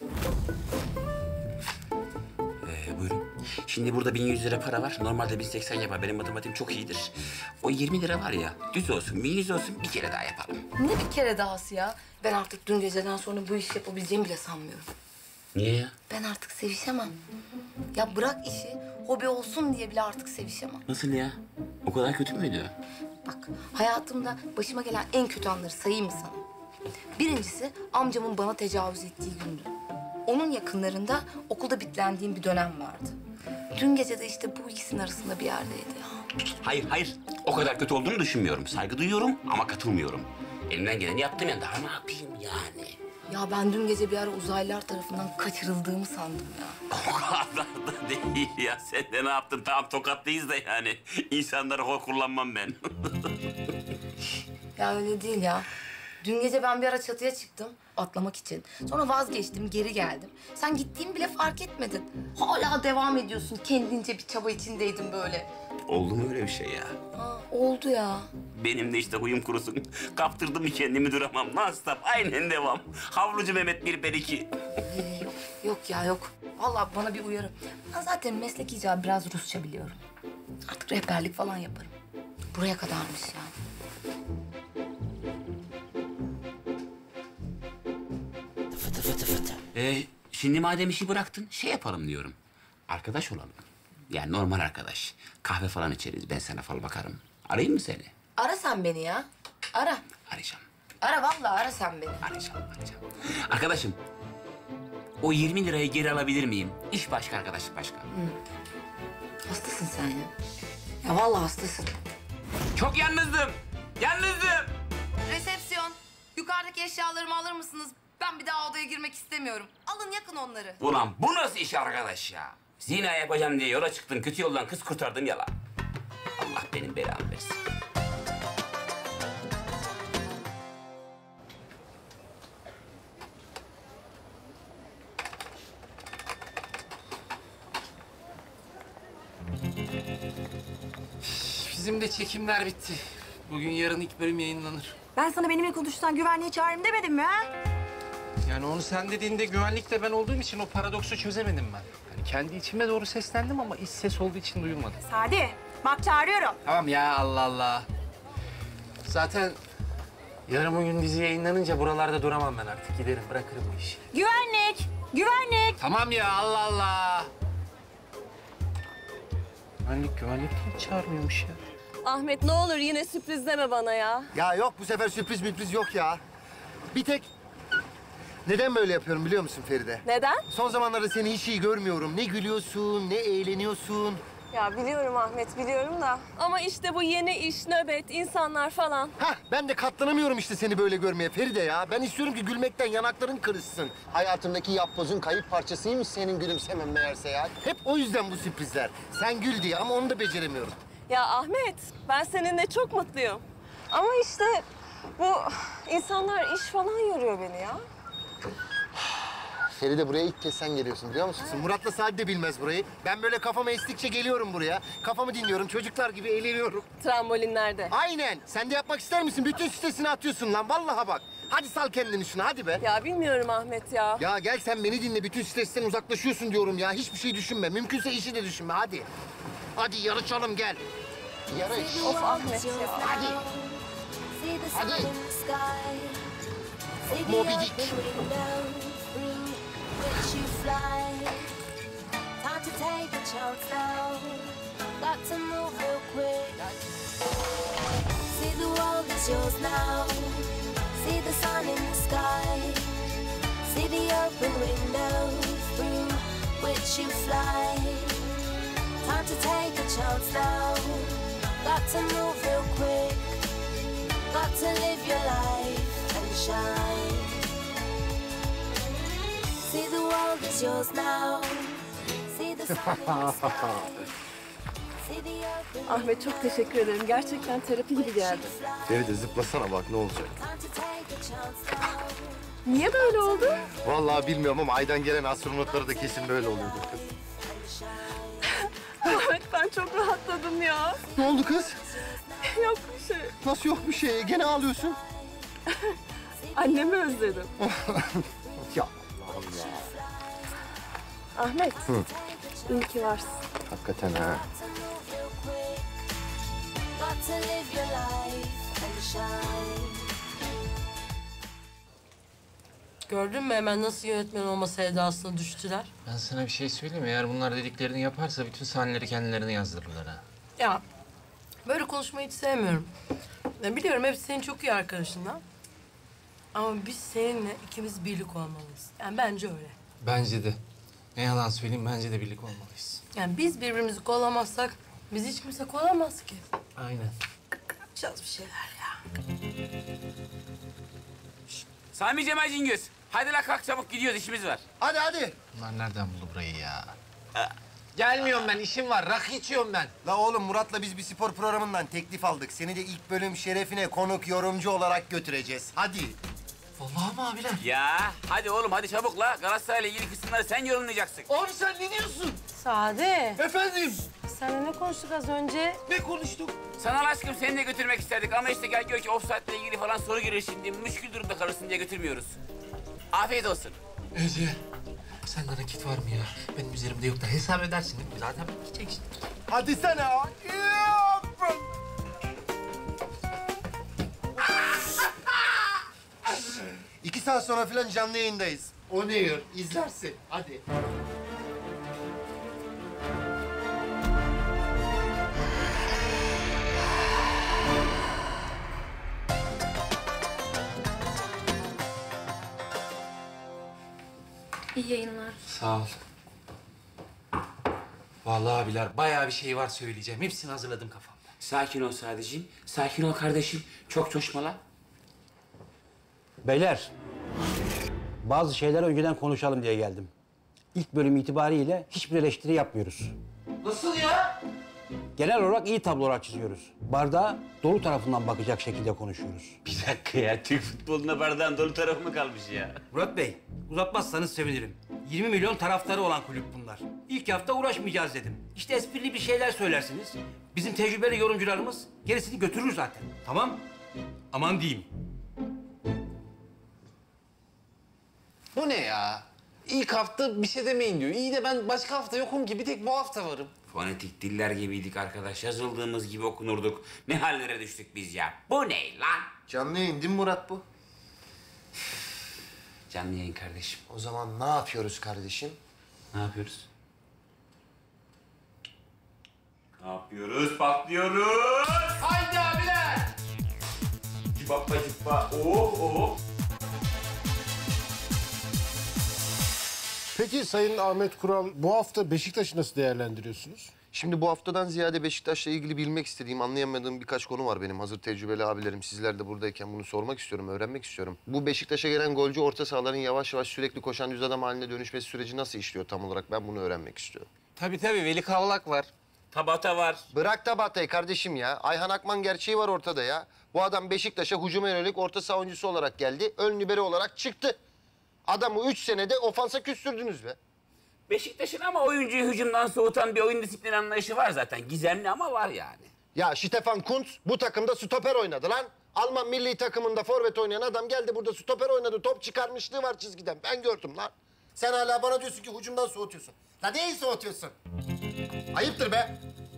Ee, buyurun. Şimdi burada bin yüz lira para var. Normalde bin seksen yapar. Benim matematiğim çok iyidir. O yirmi lira var ya, düz olsun, bin yüz olsun, bir kere daha yapalım. Ne bir kere dahası ya? Ben artık dün geceden sonra bu işi yapabileceğimi bile sanmıyorum. Niye ya? Ben artık sevişemem. Ya bırak işi, hobi olsun diye bile artık sevişemem. Nasıl ya? O kadar kötü müydü? Bak, hayatımda başıma gelen en kötü anları sayayım mı sana? Birincisi, amcamın bana tecavüz ettiği gündü. Onun yakınlarında okulda bitlendiğim bir dönem vardı. Dün gece de işte bu ikisinin arasında bir yerdeydi ya. Hayır, hayır. O kadar kötü olduğunu düşünmüyorum. Saygı duyuyorum ama katılmıyorum. Elimden geleni yaptım ya. Daha ne yapayım yani? Ya ben dün gece bir ara uzaylılar tarafından kaçırıldığımı sandım ya. O kadar da değil ya. Sen de ne yaptın? Tamam tokatlıyız da yani. İnsanları hor kullanmam ben. Ya öyle değil ya. Dün gece ben bir ara çatıya çıktım atlamak için. Sonra vazgeçtim, geri geldim. Sen gittiğimi bile fark etmedin. Hala devam ediyorsun. Kendince bir çaba içindeydin böyle. Oldu mu öyle bir şey ya? Ha, oldu ya. Benim de işte huyum kurusun. Kaptırdım ki kendimi duramam. Non-stop aynen devam. Havlucu Mehmet bir ben iki. Ee, yok, yok ya yok. Vallahi bana bir uyarı. Ben zaten meslek icabı biraz Rusça biliyorum. Artık rehberlik falan yaparım. Buraya kadarmış yani. Fıtı fıtı fıtı. Ee, şimdi madem işi bıraktın şey yapalım diyorum. Arkadaş olalım. Yani normal arkadaş. Kahve falan içeriz. Ben sana fal bakarım. Arayayım mı seni? Ara sen beni ya. Ara. Arayacağım. Ara vallahi ara sen beni. Arayacağım, arayacağım. Arkadaşım, o yirmi lirayı geri alabilir miyim? İş başka, arkadaşlık başka. Hı. Hastasın sen ya. Ya vallahi hastasın. Çok yalnızdım. Yalnızdım. Resepsiyon. Yukarıdaki eşyalarımı alır mısınız? Ben bir daha odaya girmek istemiyorum. Alın yakın onları. Ulan bu nasıl iş arkadaş ya? Zina yapacağım diye yola çıktım, kötü yoldan kız kurtardım yalan. Allah benim belamı versin. Bizim de çekimler bitti. Bugün yarın ilk bölüm yayınlanır. Ben sana benimle konuşsan güvenliği çağırayım demedim mi ha? Yani onu sen dediğinde güvenlikte ben olduğum için o paradoksu çözemedim ben. Yani kendi içime doğru seslendim ama iç ses olduğu için duyulmadı. Sadi, bak çağırıyorum. Tamam ya Allah Allah. Zaten yarın bugün dizi yayınlanınca buralarda duramam ben artık. Giderim bırakırım bu işi. Güvenlik, güvenlik. Tamam ya Allah Allah. Güvenlik güvenlik kim çağırmıyormuş ya? Ahmet ne olur yine sürpriz deme bana ya. Ya yok bu sefer sürpriz sürpriz yok ya. Bir tek neden böyle yapıyorum biliyor musun Feride? Neden? Son zamanlarda seni hiç iyi görmüyorum. Ne gülüyorsun, ne eğleniyorsun. Ya biliyorum Ahmet, biliyorum da. Ama işte bu yeni iş, nöbet, insanlar falan. Hah, ben de katlanamıyorum işte seni böyle görmeye Feride ya. Ben istiyorum ki gülmekten yanakların kırışsın. Hayatımdaki yapbozun kayıp parçasıymış senin gülümsemen meğerse ya. Hep o yüzden bu sürprizler. Sen gül diye ama onu da beceremiyorum. Ya Ahmet, ben seninle çok mutluyum. Ama işte bu insanlar iş falan yoruyor beni ya. Feride buraya ilk kez sen geliyorsun biliyor musun? Murat'la Sadi de bilmez burayı. Ben böyle kafama estikçe geliyorum buraya. Kafamı dinliyorum, çocuklar gibi eğleniyorum. Trambolinlerde. Aynen. Sen de yapmak ister misin? Bütün sitesini atıyorsun lan. Vallahi bak. Hadi sal kendini şuna, hadi be. Ya bilmiyorum Ahmet ya. Ya gel sen beni dinle. Bütün stresten uzaklaşıyorsun diyorum ya. Hiçbir şey düşünme. Mümkünse işi de düşünme. Hadi. Hadi yarışalım gel. Yarış. Of Ahmet ya. Hadi. Hadi. Moby Dick. Which you fly. Time to take a chance now. Got to move real quick. See the world is yours now. See the sun in the sky. See the open window through which you fly. Time to take a chance now. Got to move real quick. Got to live your life and shine. See the world is yours now. See the sun in the sky. See the open. Ahmet çok teşekkür ederim. Gerçekten terapi gibi geldi. Feride zıplasana bak ne olacak. Niye böyle oldu? Vallahi bilmiyorum ama aydan gelen astronotları da kesin böyle oluyordu kız. Ahmet ben çok rahatladım ya. Ne oldu kız? Yok bir şey. Nasıl yok bir şey? Gene ağlıyorsun. Annemi özledim. Ya Allah'ım ya. Ahmet, Hı. iyi ki varsın. Hakikaten ha. Got to live your life and shine. Gördün mü hemen nasıl yönetmen olma sevdasına düştüler? Ben sana bir şey söyleyeyim mi? Eğer bunlar dediklerini yaparsa bütün sahneleri kendilerine yazdırırlar ha. Ya böyle konuşmayı hiç sevmiyorum. Ya biliyorum hepsi senin çok iyi arkadaşından. Ama biz seninle ikimiz birlik olmalıyız. Yani bence öyle. Bence de. Ne yalan söyleyeyim, bence de birlik olmalıyız. Yani biz birbirimizi kollamazsak biz hiç kimse kollamaz ki. Aynen. Yapacağız bir şeyler ya. Sami Cemal Cingöz. Hadi la kalk çabuk gidiyoruz işimiz var. Hadi hadi. Bunlar nereden buldu burayı ya? Gelmiyorum ben, işim var. Rakı içiyorum ben. La oğlum Murat'la biz bir spor programından teklif aldık. Seni de ilk bölüm şerefine konuk yorumcu olarak götüreceğiz. Hadi. Vallahi mi abiler? Ya hadi oğlum hadi çabuk la. Galatasaray'la ilgili kısımları sen yorumlayacaksın. Abi sen ne diyorsun? Sade. Efendim? Seninle ne konuştuk az önce? Ne konuştuk? Sana aşkım seni de götürmek isterdik ama işte gel gör ki offside'le ilgili falan soru girir şimdi. Müşkül durumda kalırsın diye götürmüyoruz. Afiyet olsun. Ece, sende nakit var mı ya? Benim üzerimde yok da hesap edersin değil mi? Zaten gideceksin. Hadi sana. İki saat sonra falan canlı yayındayız. O ne yer? İzlersin. Hadi. İyi yayınlar. Sağ ol. Vallahi abiler bayağı bir şey var söyleyeceğim. Hepsini hazırladım kafamda. Sakin ol sadece. Sakin ol kardeşim. Çok coşmala. Beyler, bazı şeyler önceden konuşalım diye geldim. İlk bölüm itibariyle hiçbir eleştiri yapmıyoruz. Nasıl ya? Genel olarak iyi tablolar çiziyoruz. Bardağa dolu tarafından bakacak şekilde konuşuyoruz. Bir dakika ya. Türk futboluna bardağın dolu tarafı mı kalmış ya? Murat Bey, uzatmazsanız sevinirim. yirmi milyon taraftarı olan kulüp bunlar. İlk hafta uğraşmayacağız dedim. İşte esprili bir şeyler söylersiniz. Bizim tecrübeli yorumcularımız gerisini götürür zaten. Tamam? Aman diyeyim. Bu ne ya? İlk hafta bir şey demeyin diyor. İyi de ben başka hafta yokum ki. Bir tek bu hafta varım. Fonetik diller gibiydik arkadaş. Yazıldığımız gibi okunurduk. Ne hallere düştük biz ya. Bu ne lan? Canlı yayın değil mi Murat bu? Canlı yayın kardeşim. O zaman ne yapıyoruz kardeşim? Ne yapıyoruz? Ne yapıyoruz? Patlıyoruz. Haydi abiler! Cibappa cibba. Oh oh. Peki Sayın Ahmet Kural, bu hafta Beşiktaş'ı nasıl değerlendiriyorsunuz? Şimdi bu haftadan ziyade Beşiktaş'la ilgili bilmek istediğim, anlayamadığım birkaç konu var benim. Hazır tecrübeli abilerim, sizler de buradayken bunu sormak istiyorum, öğrenmek istiyorum. Bu Beşiktaş'a gelen golcü orta sahaların yavaş yavaş sürekli koşan düz adam haline dönüşmesi süreci nasıl işliyor tam olarak? Ben bunu öğrenmek istiyorum. Tabii tabii, Veli Kavlak var. Tabata var. Bırak Tabata'yı kardeşim ya. Ayhan Akman gerçeği var ortada ya. Bu adam Beşiktaş'a hücuma yönelik orta saha oyuncusu olarak geldi. Ön libero olarak çıktı. Adamı üç senede ofansa küstürdünüz be. Beşiktaş'ın ama oyuncuyu hücumdan soğutan bir oyun disiplini anlayışı var zaten. Gizemli ama var yani. Ya Stefan Kuntz bu takımda stoper oynadı lan. Alman milli takımında forvet oynayan adam geldi burada stoper oynadı. Top çıkarmışlığı var çizgiden. Ben gördüm lan. Sen hala bana diyorsun ki hücumdan soğutuyorsun. La neyi soğutuyorsun? Ayıptır be.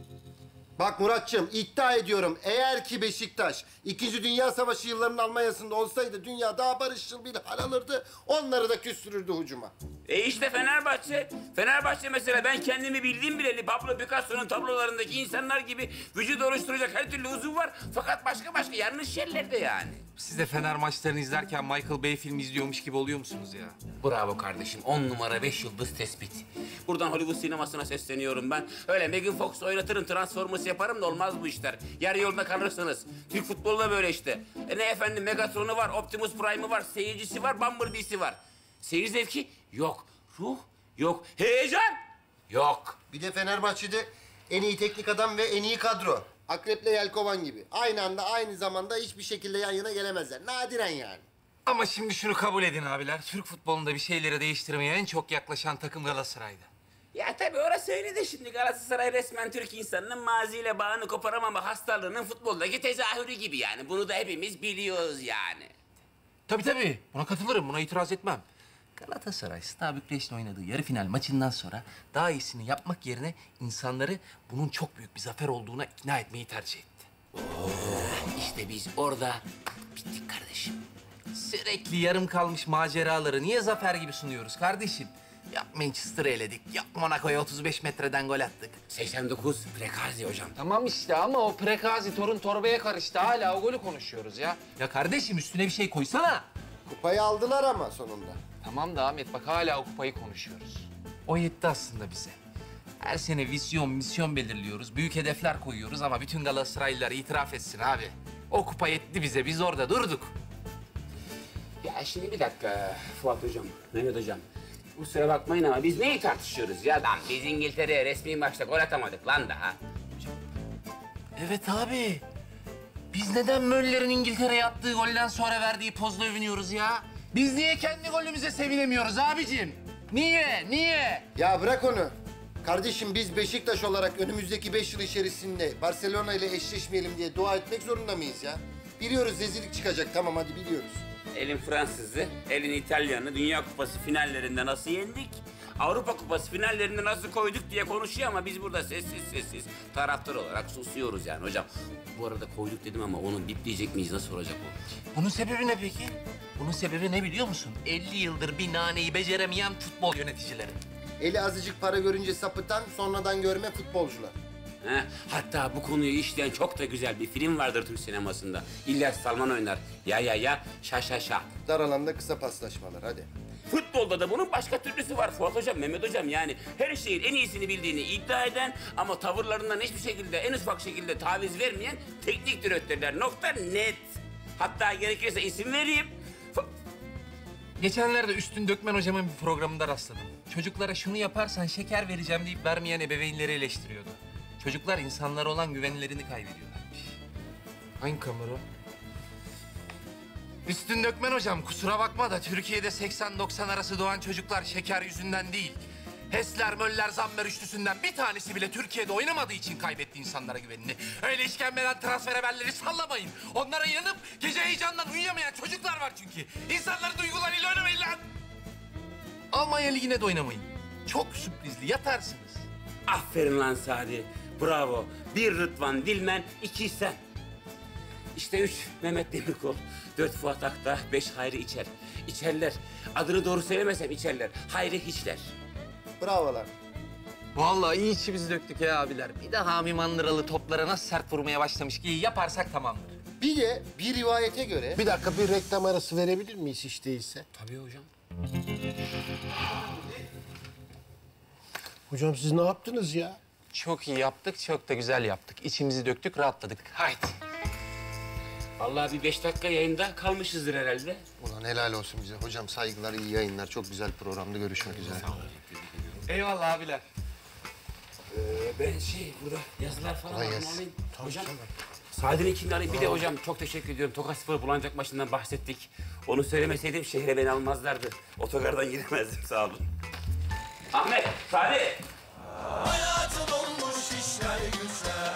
Bak Muratçığım, iddia ediyorum eğer ki Beşiktaş İkinci Dünya Savaşı yıllarının Almanya'sında olsaydı dünya daha barışçıl bir hal alırdı. Onları da küstürürdü hücuma. E işte Fenerbahçe. Fenerbahçe mesela ben kendimi bildiğim bileli Pablo Picasso'nun tablolarındaki insanlar gibi vücut oluşturacak her türlü uzuv var. Fakat başka başka yanlış yerlerde yani. Siz de Fener maçlarını izlerken Michael Bay filmi izliyormuş gibi oluyor musunuz ya? Bravo kardeşim. On numara beş yıldız tespit. Buradan Hollywood sinemasına sesleniyorum ben. Öyle Megan Fox oynatırım, Transformers yaparım da olmaz bu işler. Yarı yolda kalırsınız. Türk futbolu da böyle işte. E ne efendim, Megatron'u var, Optimus Prime'ı var, seyircisi var, Bumblebee'si var. Seyir zevki yok. Ruh yok. Heyecan yok. Bir de Fenerbahçe'de en iyi teknik adam ve en iyi kadro. Akrep'le Yelkovan gibi. Aynı anda aynı zamanda hiçbir şekilde yan yana gelemezler. Nadiren yani. Ama şimdi şunu kabul edin abiler. Türk futbolunda bir şeyleri değiştirmeye en çok yaklaşan takım Galatasaray'dı. Ya tabii orası öyle de şimdi Galatasaray resmen Türk insanının maziyle bağını koparamama hastalığının futboldaki tezahürü gibi yani. Bunu da hepimiz biliyoruz yani. Tabii tabii. Buna katılırım. Buna itiraz etmem. Galatasaray, Steaua Bükreş'in oynadığı yarı final maçından sonra daha iyisini yapmak yerine insanları bunun çok büyük bir zafer olduğuna ikna etmeyi tercih etti. İşte biz orada bittik kardeşim. Sürekli yarım kalmış maceraları niye zafer gibi sunuyoruz kardeşim? Yap Manchester'ı eledik, yap Monaco'ya otuz beş metreden gol attık. seksen dokuz Prekazi hocam. Tamam işte ama o Prekazi torun torbaya karıştı. Hala o golü konuşuyoruz ya. Ya kardeşim üstüne bir şey koysana. Kupayı aldılar ama sonunda. Tamam da Ahmet bak hala o kupayı konuşuyoruz. O yetti aslında bize. Her sene vizyon, misyon belirliyoruz, büyük hedefler koyuyoruz ama bütün Galatasaraylılar itiraf etsin abi. O kupa yetti bize, biz orada durduk. Ya şimdi bir dakika Fuat hocam, Mehmet hocam. Kusura bakmayın ama biz neyi tartışıyoruz ya lan? Biz İngiltere'ye resmi maçta gol atamadık lan daha. Evet abi. Biz neden Möller'in İngiltere'ye attığı golden sonra verdiği pozla övünüyoruz ya? Biz niye kendi golümüze sevinemiyoruz abicim? Niye? Niye? Ya bırak onu. Kardeşim biz Beşiktaş olarak önümüzdeki beş yıl içerisinde Barcelona ile eşleşmeyelim diye dua etmek zorunda mıyız ya? Biliyoruz rezillik çıkacak, tamam hadi biliyoruz. Elin Fransız'ı, elin İtalyan'ı Dünya Kupası finallerinde nasıl yendik? Avrupa Kupası finallerinde nasıl koyduk diye konuşuyor ama biz burada sessiz sessiz taraftar olarak susuyoruz yani hocam. Bu arada koyduk dedim ama onu bipleyecek miyiz, nasıl olacak o? Bunun sebebi ne peki? Bunun sebebi ne biliyor musun? elli yıldır bir naneyi beceremeyen futbol yöneticileri. Eli azıcık para görünce sapıtan, sonradan görme futbolcular. He, hatta bu konuyu işleyen çok da güzel bir film vardır Türk sinemasında. İlyas Salman oynar. Ya ya ya, şa şa şa. Dar alanda kısa paslaşmalar, hadi. Futbolda da bunun başka türlüsü var Fuat hocam, Mehmet hocam yani. Her şeyin en iyisini bildiğini iddia eden ama tavırlarından hiçbir şekilde, en ufak şekilde taviz vermeyen teknik direktörler. Nokta net. Hatta gerekirse isim vereyim. Geçenlerde Üstün Dökmen hocamın bir programında rastladım. Çocuklara şunu yaparsan şeker vereceğim deyip vermeyen ebeveynleri eleştiriyordu. Çocuklar insanlara olan güvenlerini kaybediyorlarmış. Hangi kamera? Üstün Dökmen hocam kusura bakma da Türkiye'de seksen doksan arası doğan çocuklar şeker yüzünden değil. Hessler, Möller, Zammer üçlüsünden bir tanesi bile Türkiye'de oynamadığı için kaybetti insanlara güvenini. Öyle işkembeden transfer haberleri sallamayın. Onlara yanıp gece heyecandan uyuyamayan çocuklar var çünkü. İnsanların duygularıyla oynamayın lan. Almanya Ligi'ne de oynamayın. Çok sürprizli, yatarsınız. Aferin lan Sadi. Bravo. Bir Rıdvan Dilmen, iki sen. İşte üç Mehmet Demirkol, dört Fuat Akta, beş Hayri İçer. İçerler. Adını doğru söylemesem içerler. Hayri hiçler. Bravo lan. Vallahi iyi içimizi döktük ya abiler. Bir de Hami Mandıralı toplara nasıl sert vurmaya başlamış ki yaparsak tamamdır. Bir de bir rivayete göre... Bir dakika bir reklam arası verebilir miyiz hiç değilse? Tabii hocam. Hocam siz ne yaptınız ya? Çok iyi yaptık, çok da güzel yaptık. İçimizi döktük, rahatladık. Haydi. Vallahi bir beş dakika yayında kalmışızdır herhalde. Ulan helal olsun bize. Hocam saygılar, iyi yayınlar. Çok güzel programda görüşmek üzere. Eyvallah abiler. Ee, ben şey burada yazılar falan Kolay alayım. gelsin. Hocam. Saadet'in kimliğini alayım. Bir de hocam çok teşekkür ediyorum. Tokat Spor Bulancak maçından bahsettik. Onu söylemeseydim şehre beni almazlardı. Otogardan giremezdim sağ olun. Ahmet, Saadet. Hayatım olmuş işler güçler.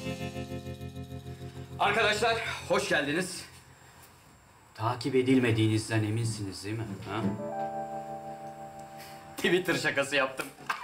Arkadaşlar hoş geldiniz. Takip edilmediğinizden eminsiniz değil mi? Ha? Twitter şakası yaptım.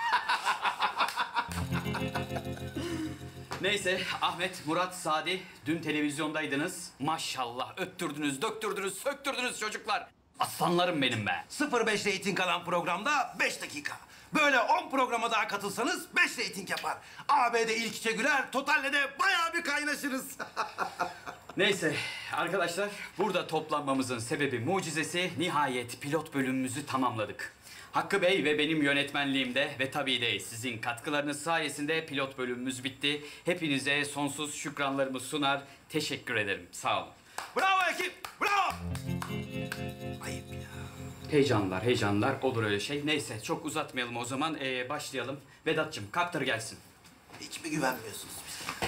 Neyse Ahmet, Murat, Sadi dün televizyondaydınız. Maşallah öttürdünüz, döktürdünüz, söktürdünüz çocuklar. Aslanlarım benim be. sıfır beş reyting alan programda beş dakika. Böyle on programa daha katılsanız beş reyting yapar. A B'de ilk içe güler, totalle de bayağı bir kaynaşırız. Neyse arkadaşlar, burada toplanmamızın sebebi mucizesi, nihayet pilot bölümümüzü tamamladık. Hakkı Bey ve benim yönetmenliğimde ve tabii de sizin katkılarınız sayesinde pilot bölümümüz bitti. Hepinize sonsuz şükranlarımı sunar, teşekkür ederim. Sağ olun. Bravo ekip, bravo! Heyecanlar, heyecanlar olur öyle şey. Neyse çok uzatmayalım o zaman. Ee, başlayalım. Vedat'cığım kaptır gelsin. Hiç mi güvenmiyorsunuz bize?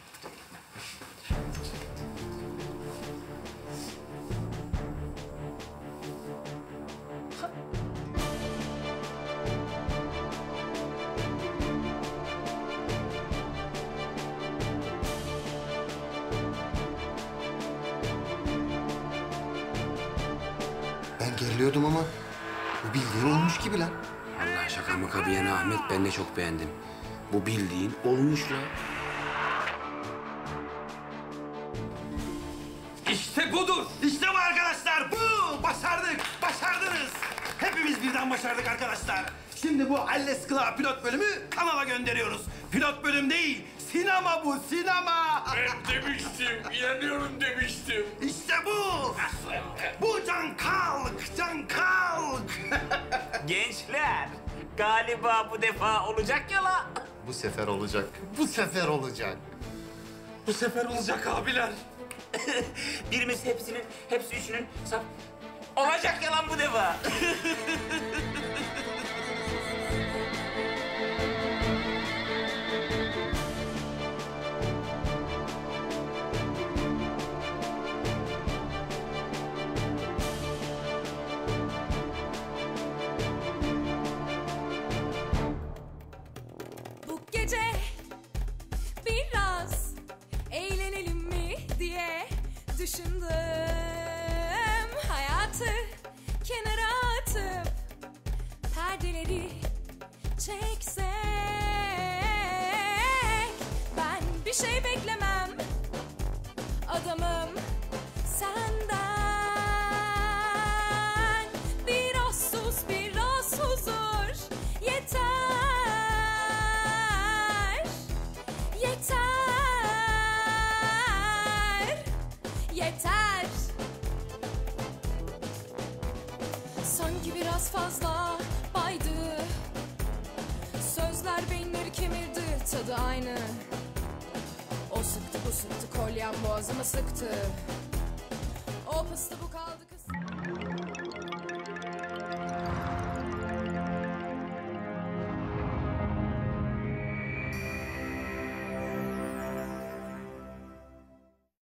Ben geriliyordum ama bu bildiğin olmuş gibi lan. Allah şaka maka bir yana Ahmet, ben de çok beğendim. Bu bildiğin olmuş lan. İşte budur. İşte bu arkadaşlar. Bu. Başardık. Başardınız. Hepimiz birden başardık arkadaşlar. Şimdi bu Alleskla pilot bölümü kanala gönderiyoruz. Pilot bölüm değil. Sinema bu. Sinema. Ben demiştim. İnanıyorum demiştim. İşte bu. Bu Can Kalk. Can Kalk. Gençler, galiba bu defa olacak ya la. Bu sefer olacak. Bu sefer olacak. Bu sefer olacak abiler. Birimiz hepsinin, hepsi üçünün sap... Olacak ya lan bu defa. Bu gece biraz eğlenelim mi diye düşündüm. Hayatı kenara atıp perdeleri çeksek. Ben bir şey beklemem adamım senden. Biraz sus, biraz huzur yeter. Yeter. Yeter. Sanki biraz fazla baydı. Sözler beyinleri kemirdi, tadı aynı. O sıktı bu sıktı, kolyem boğazıma sıktı. O pıstı bu kaldı.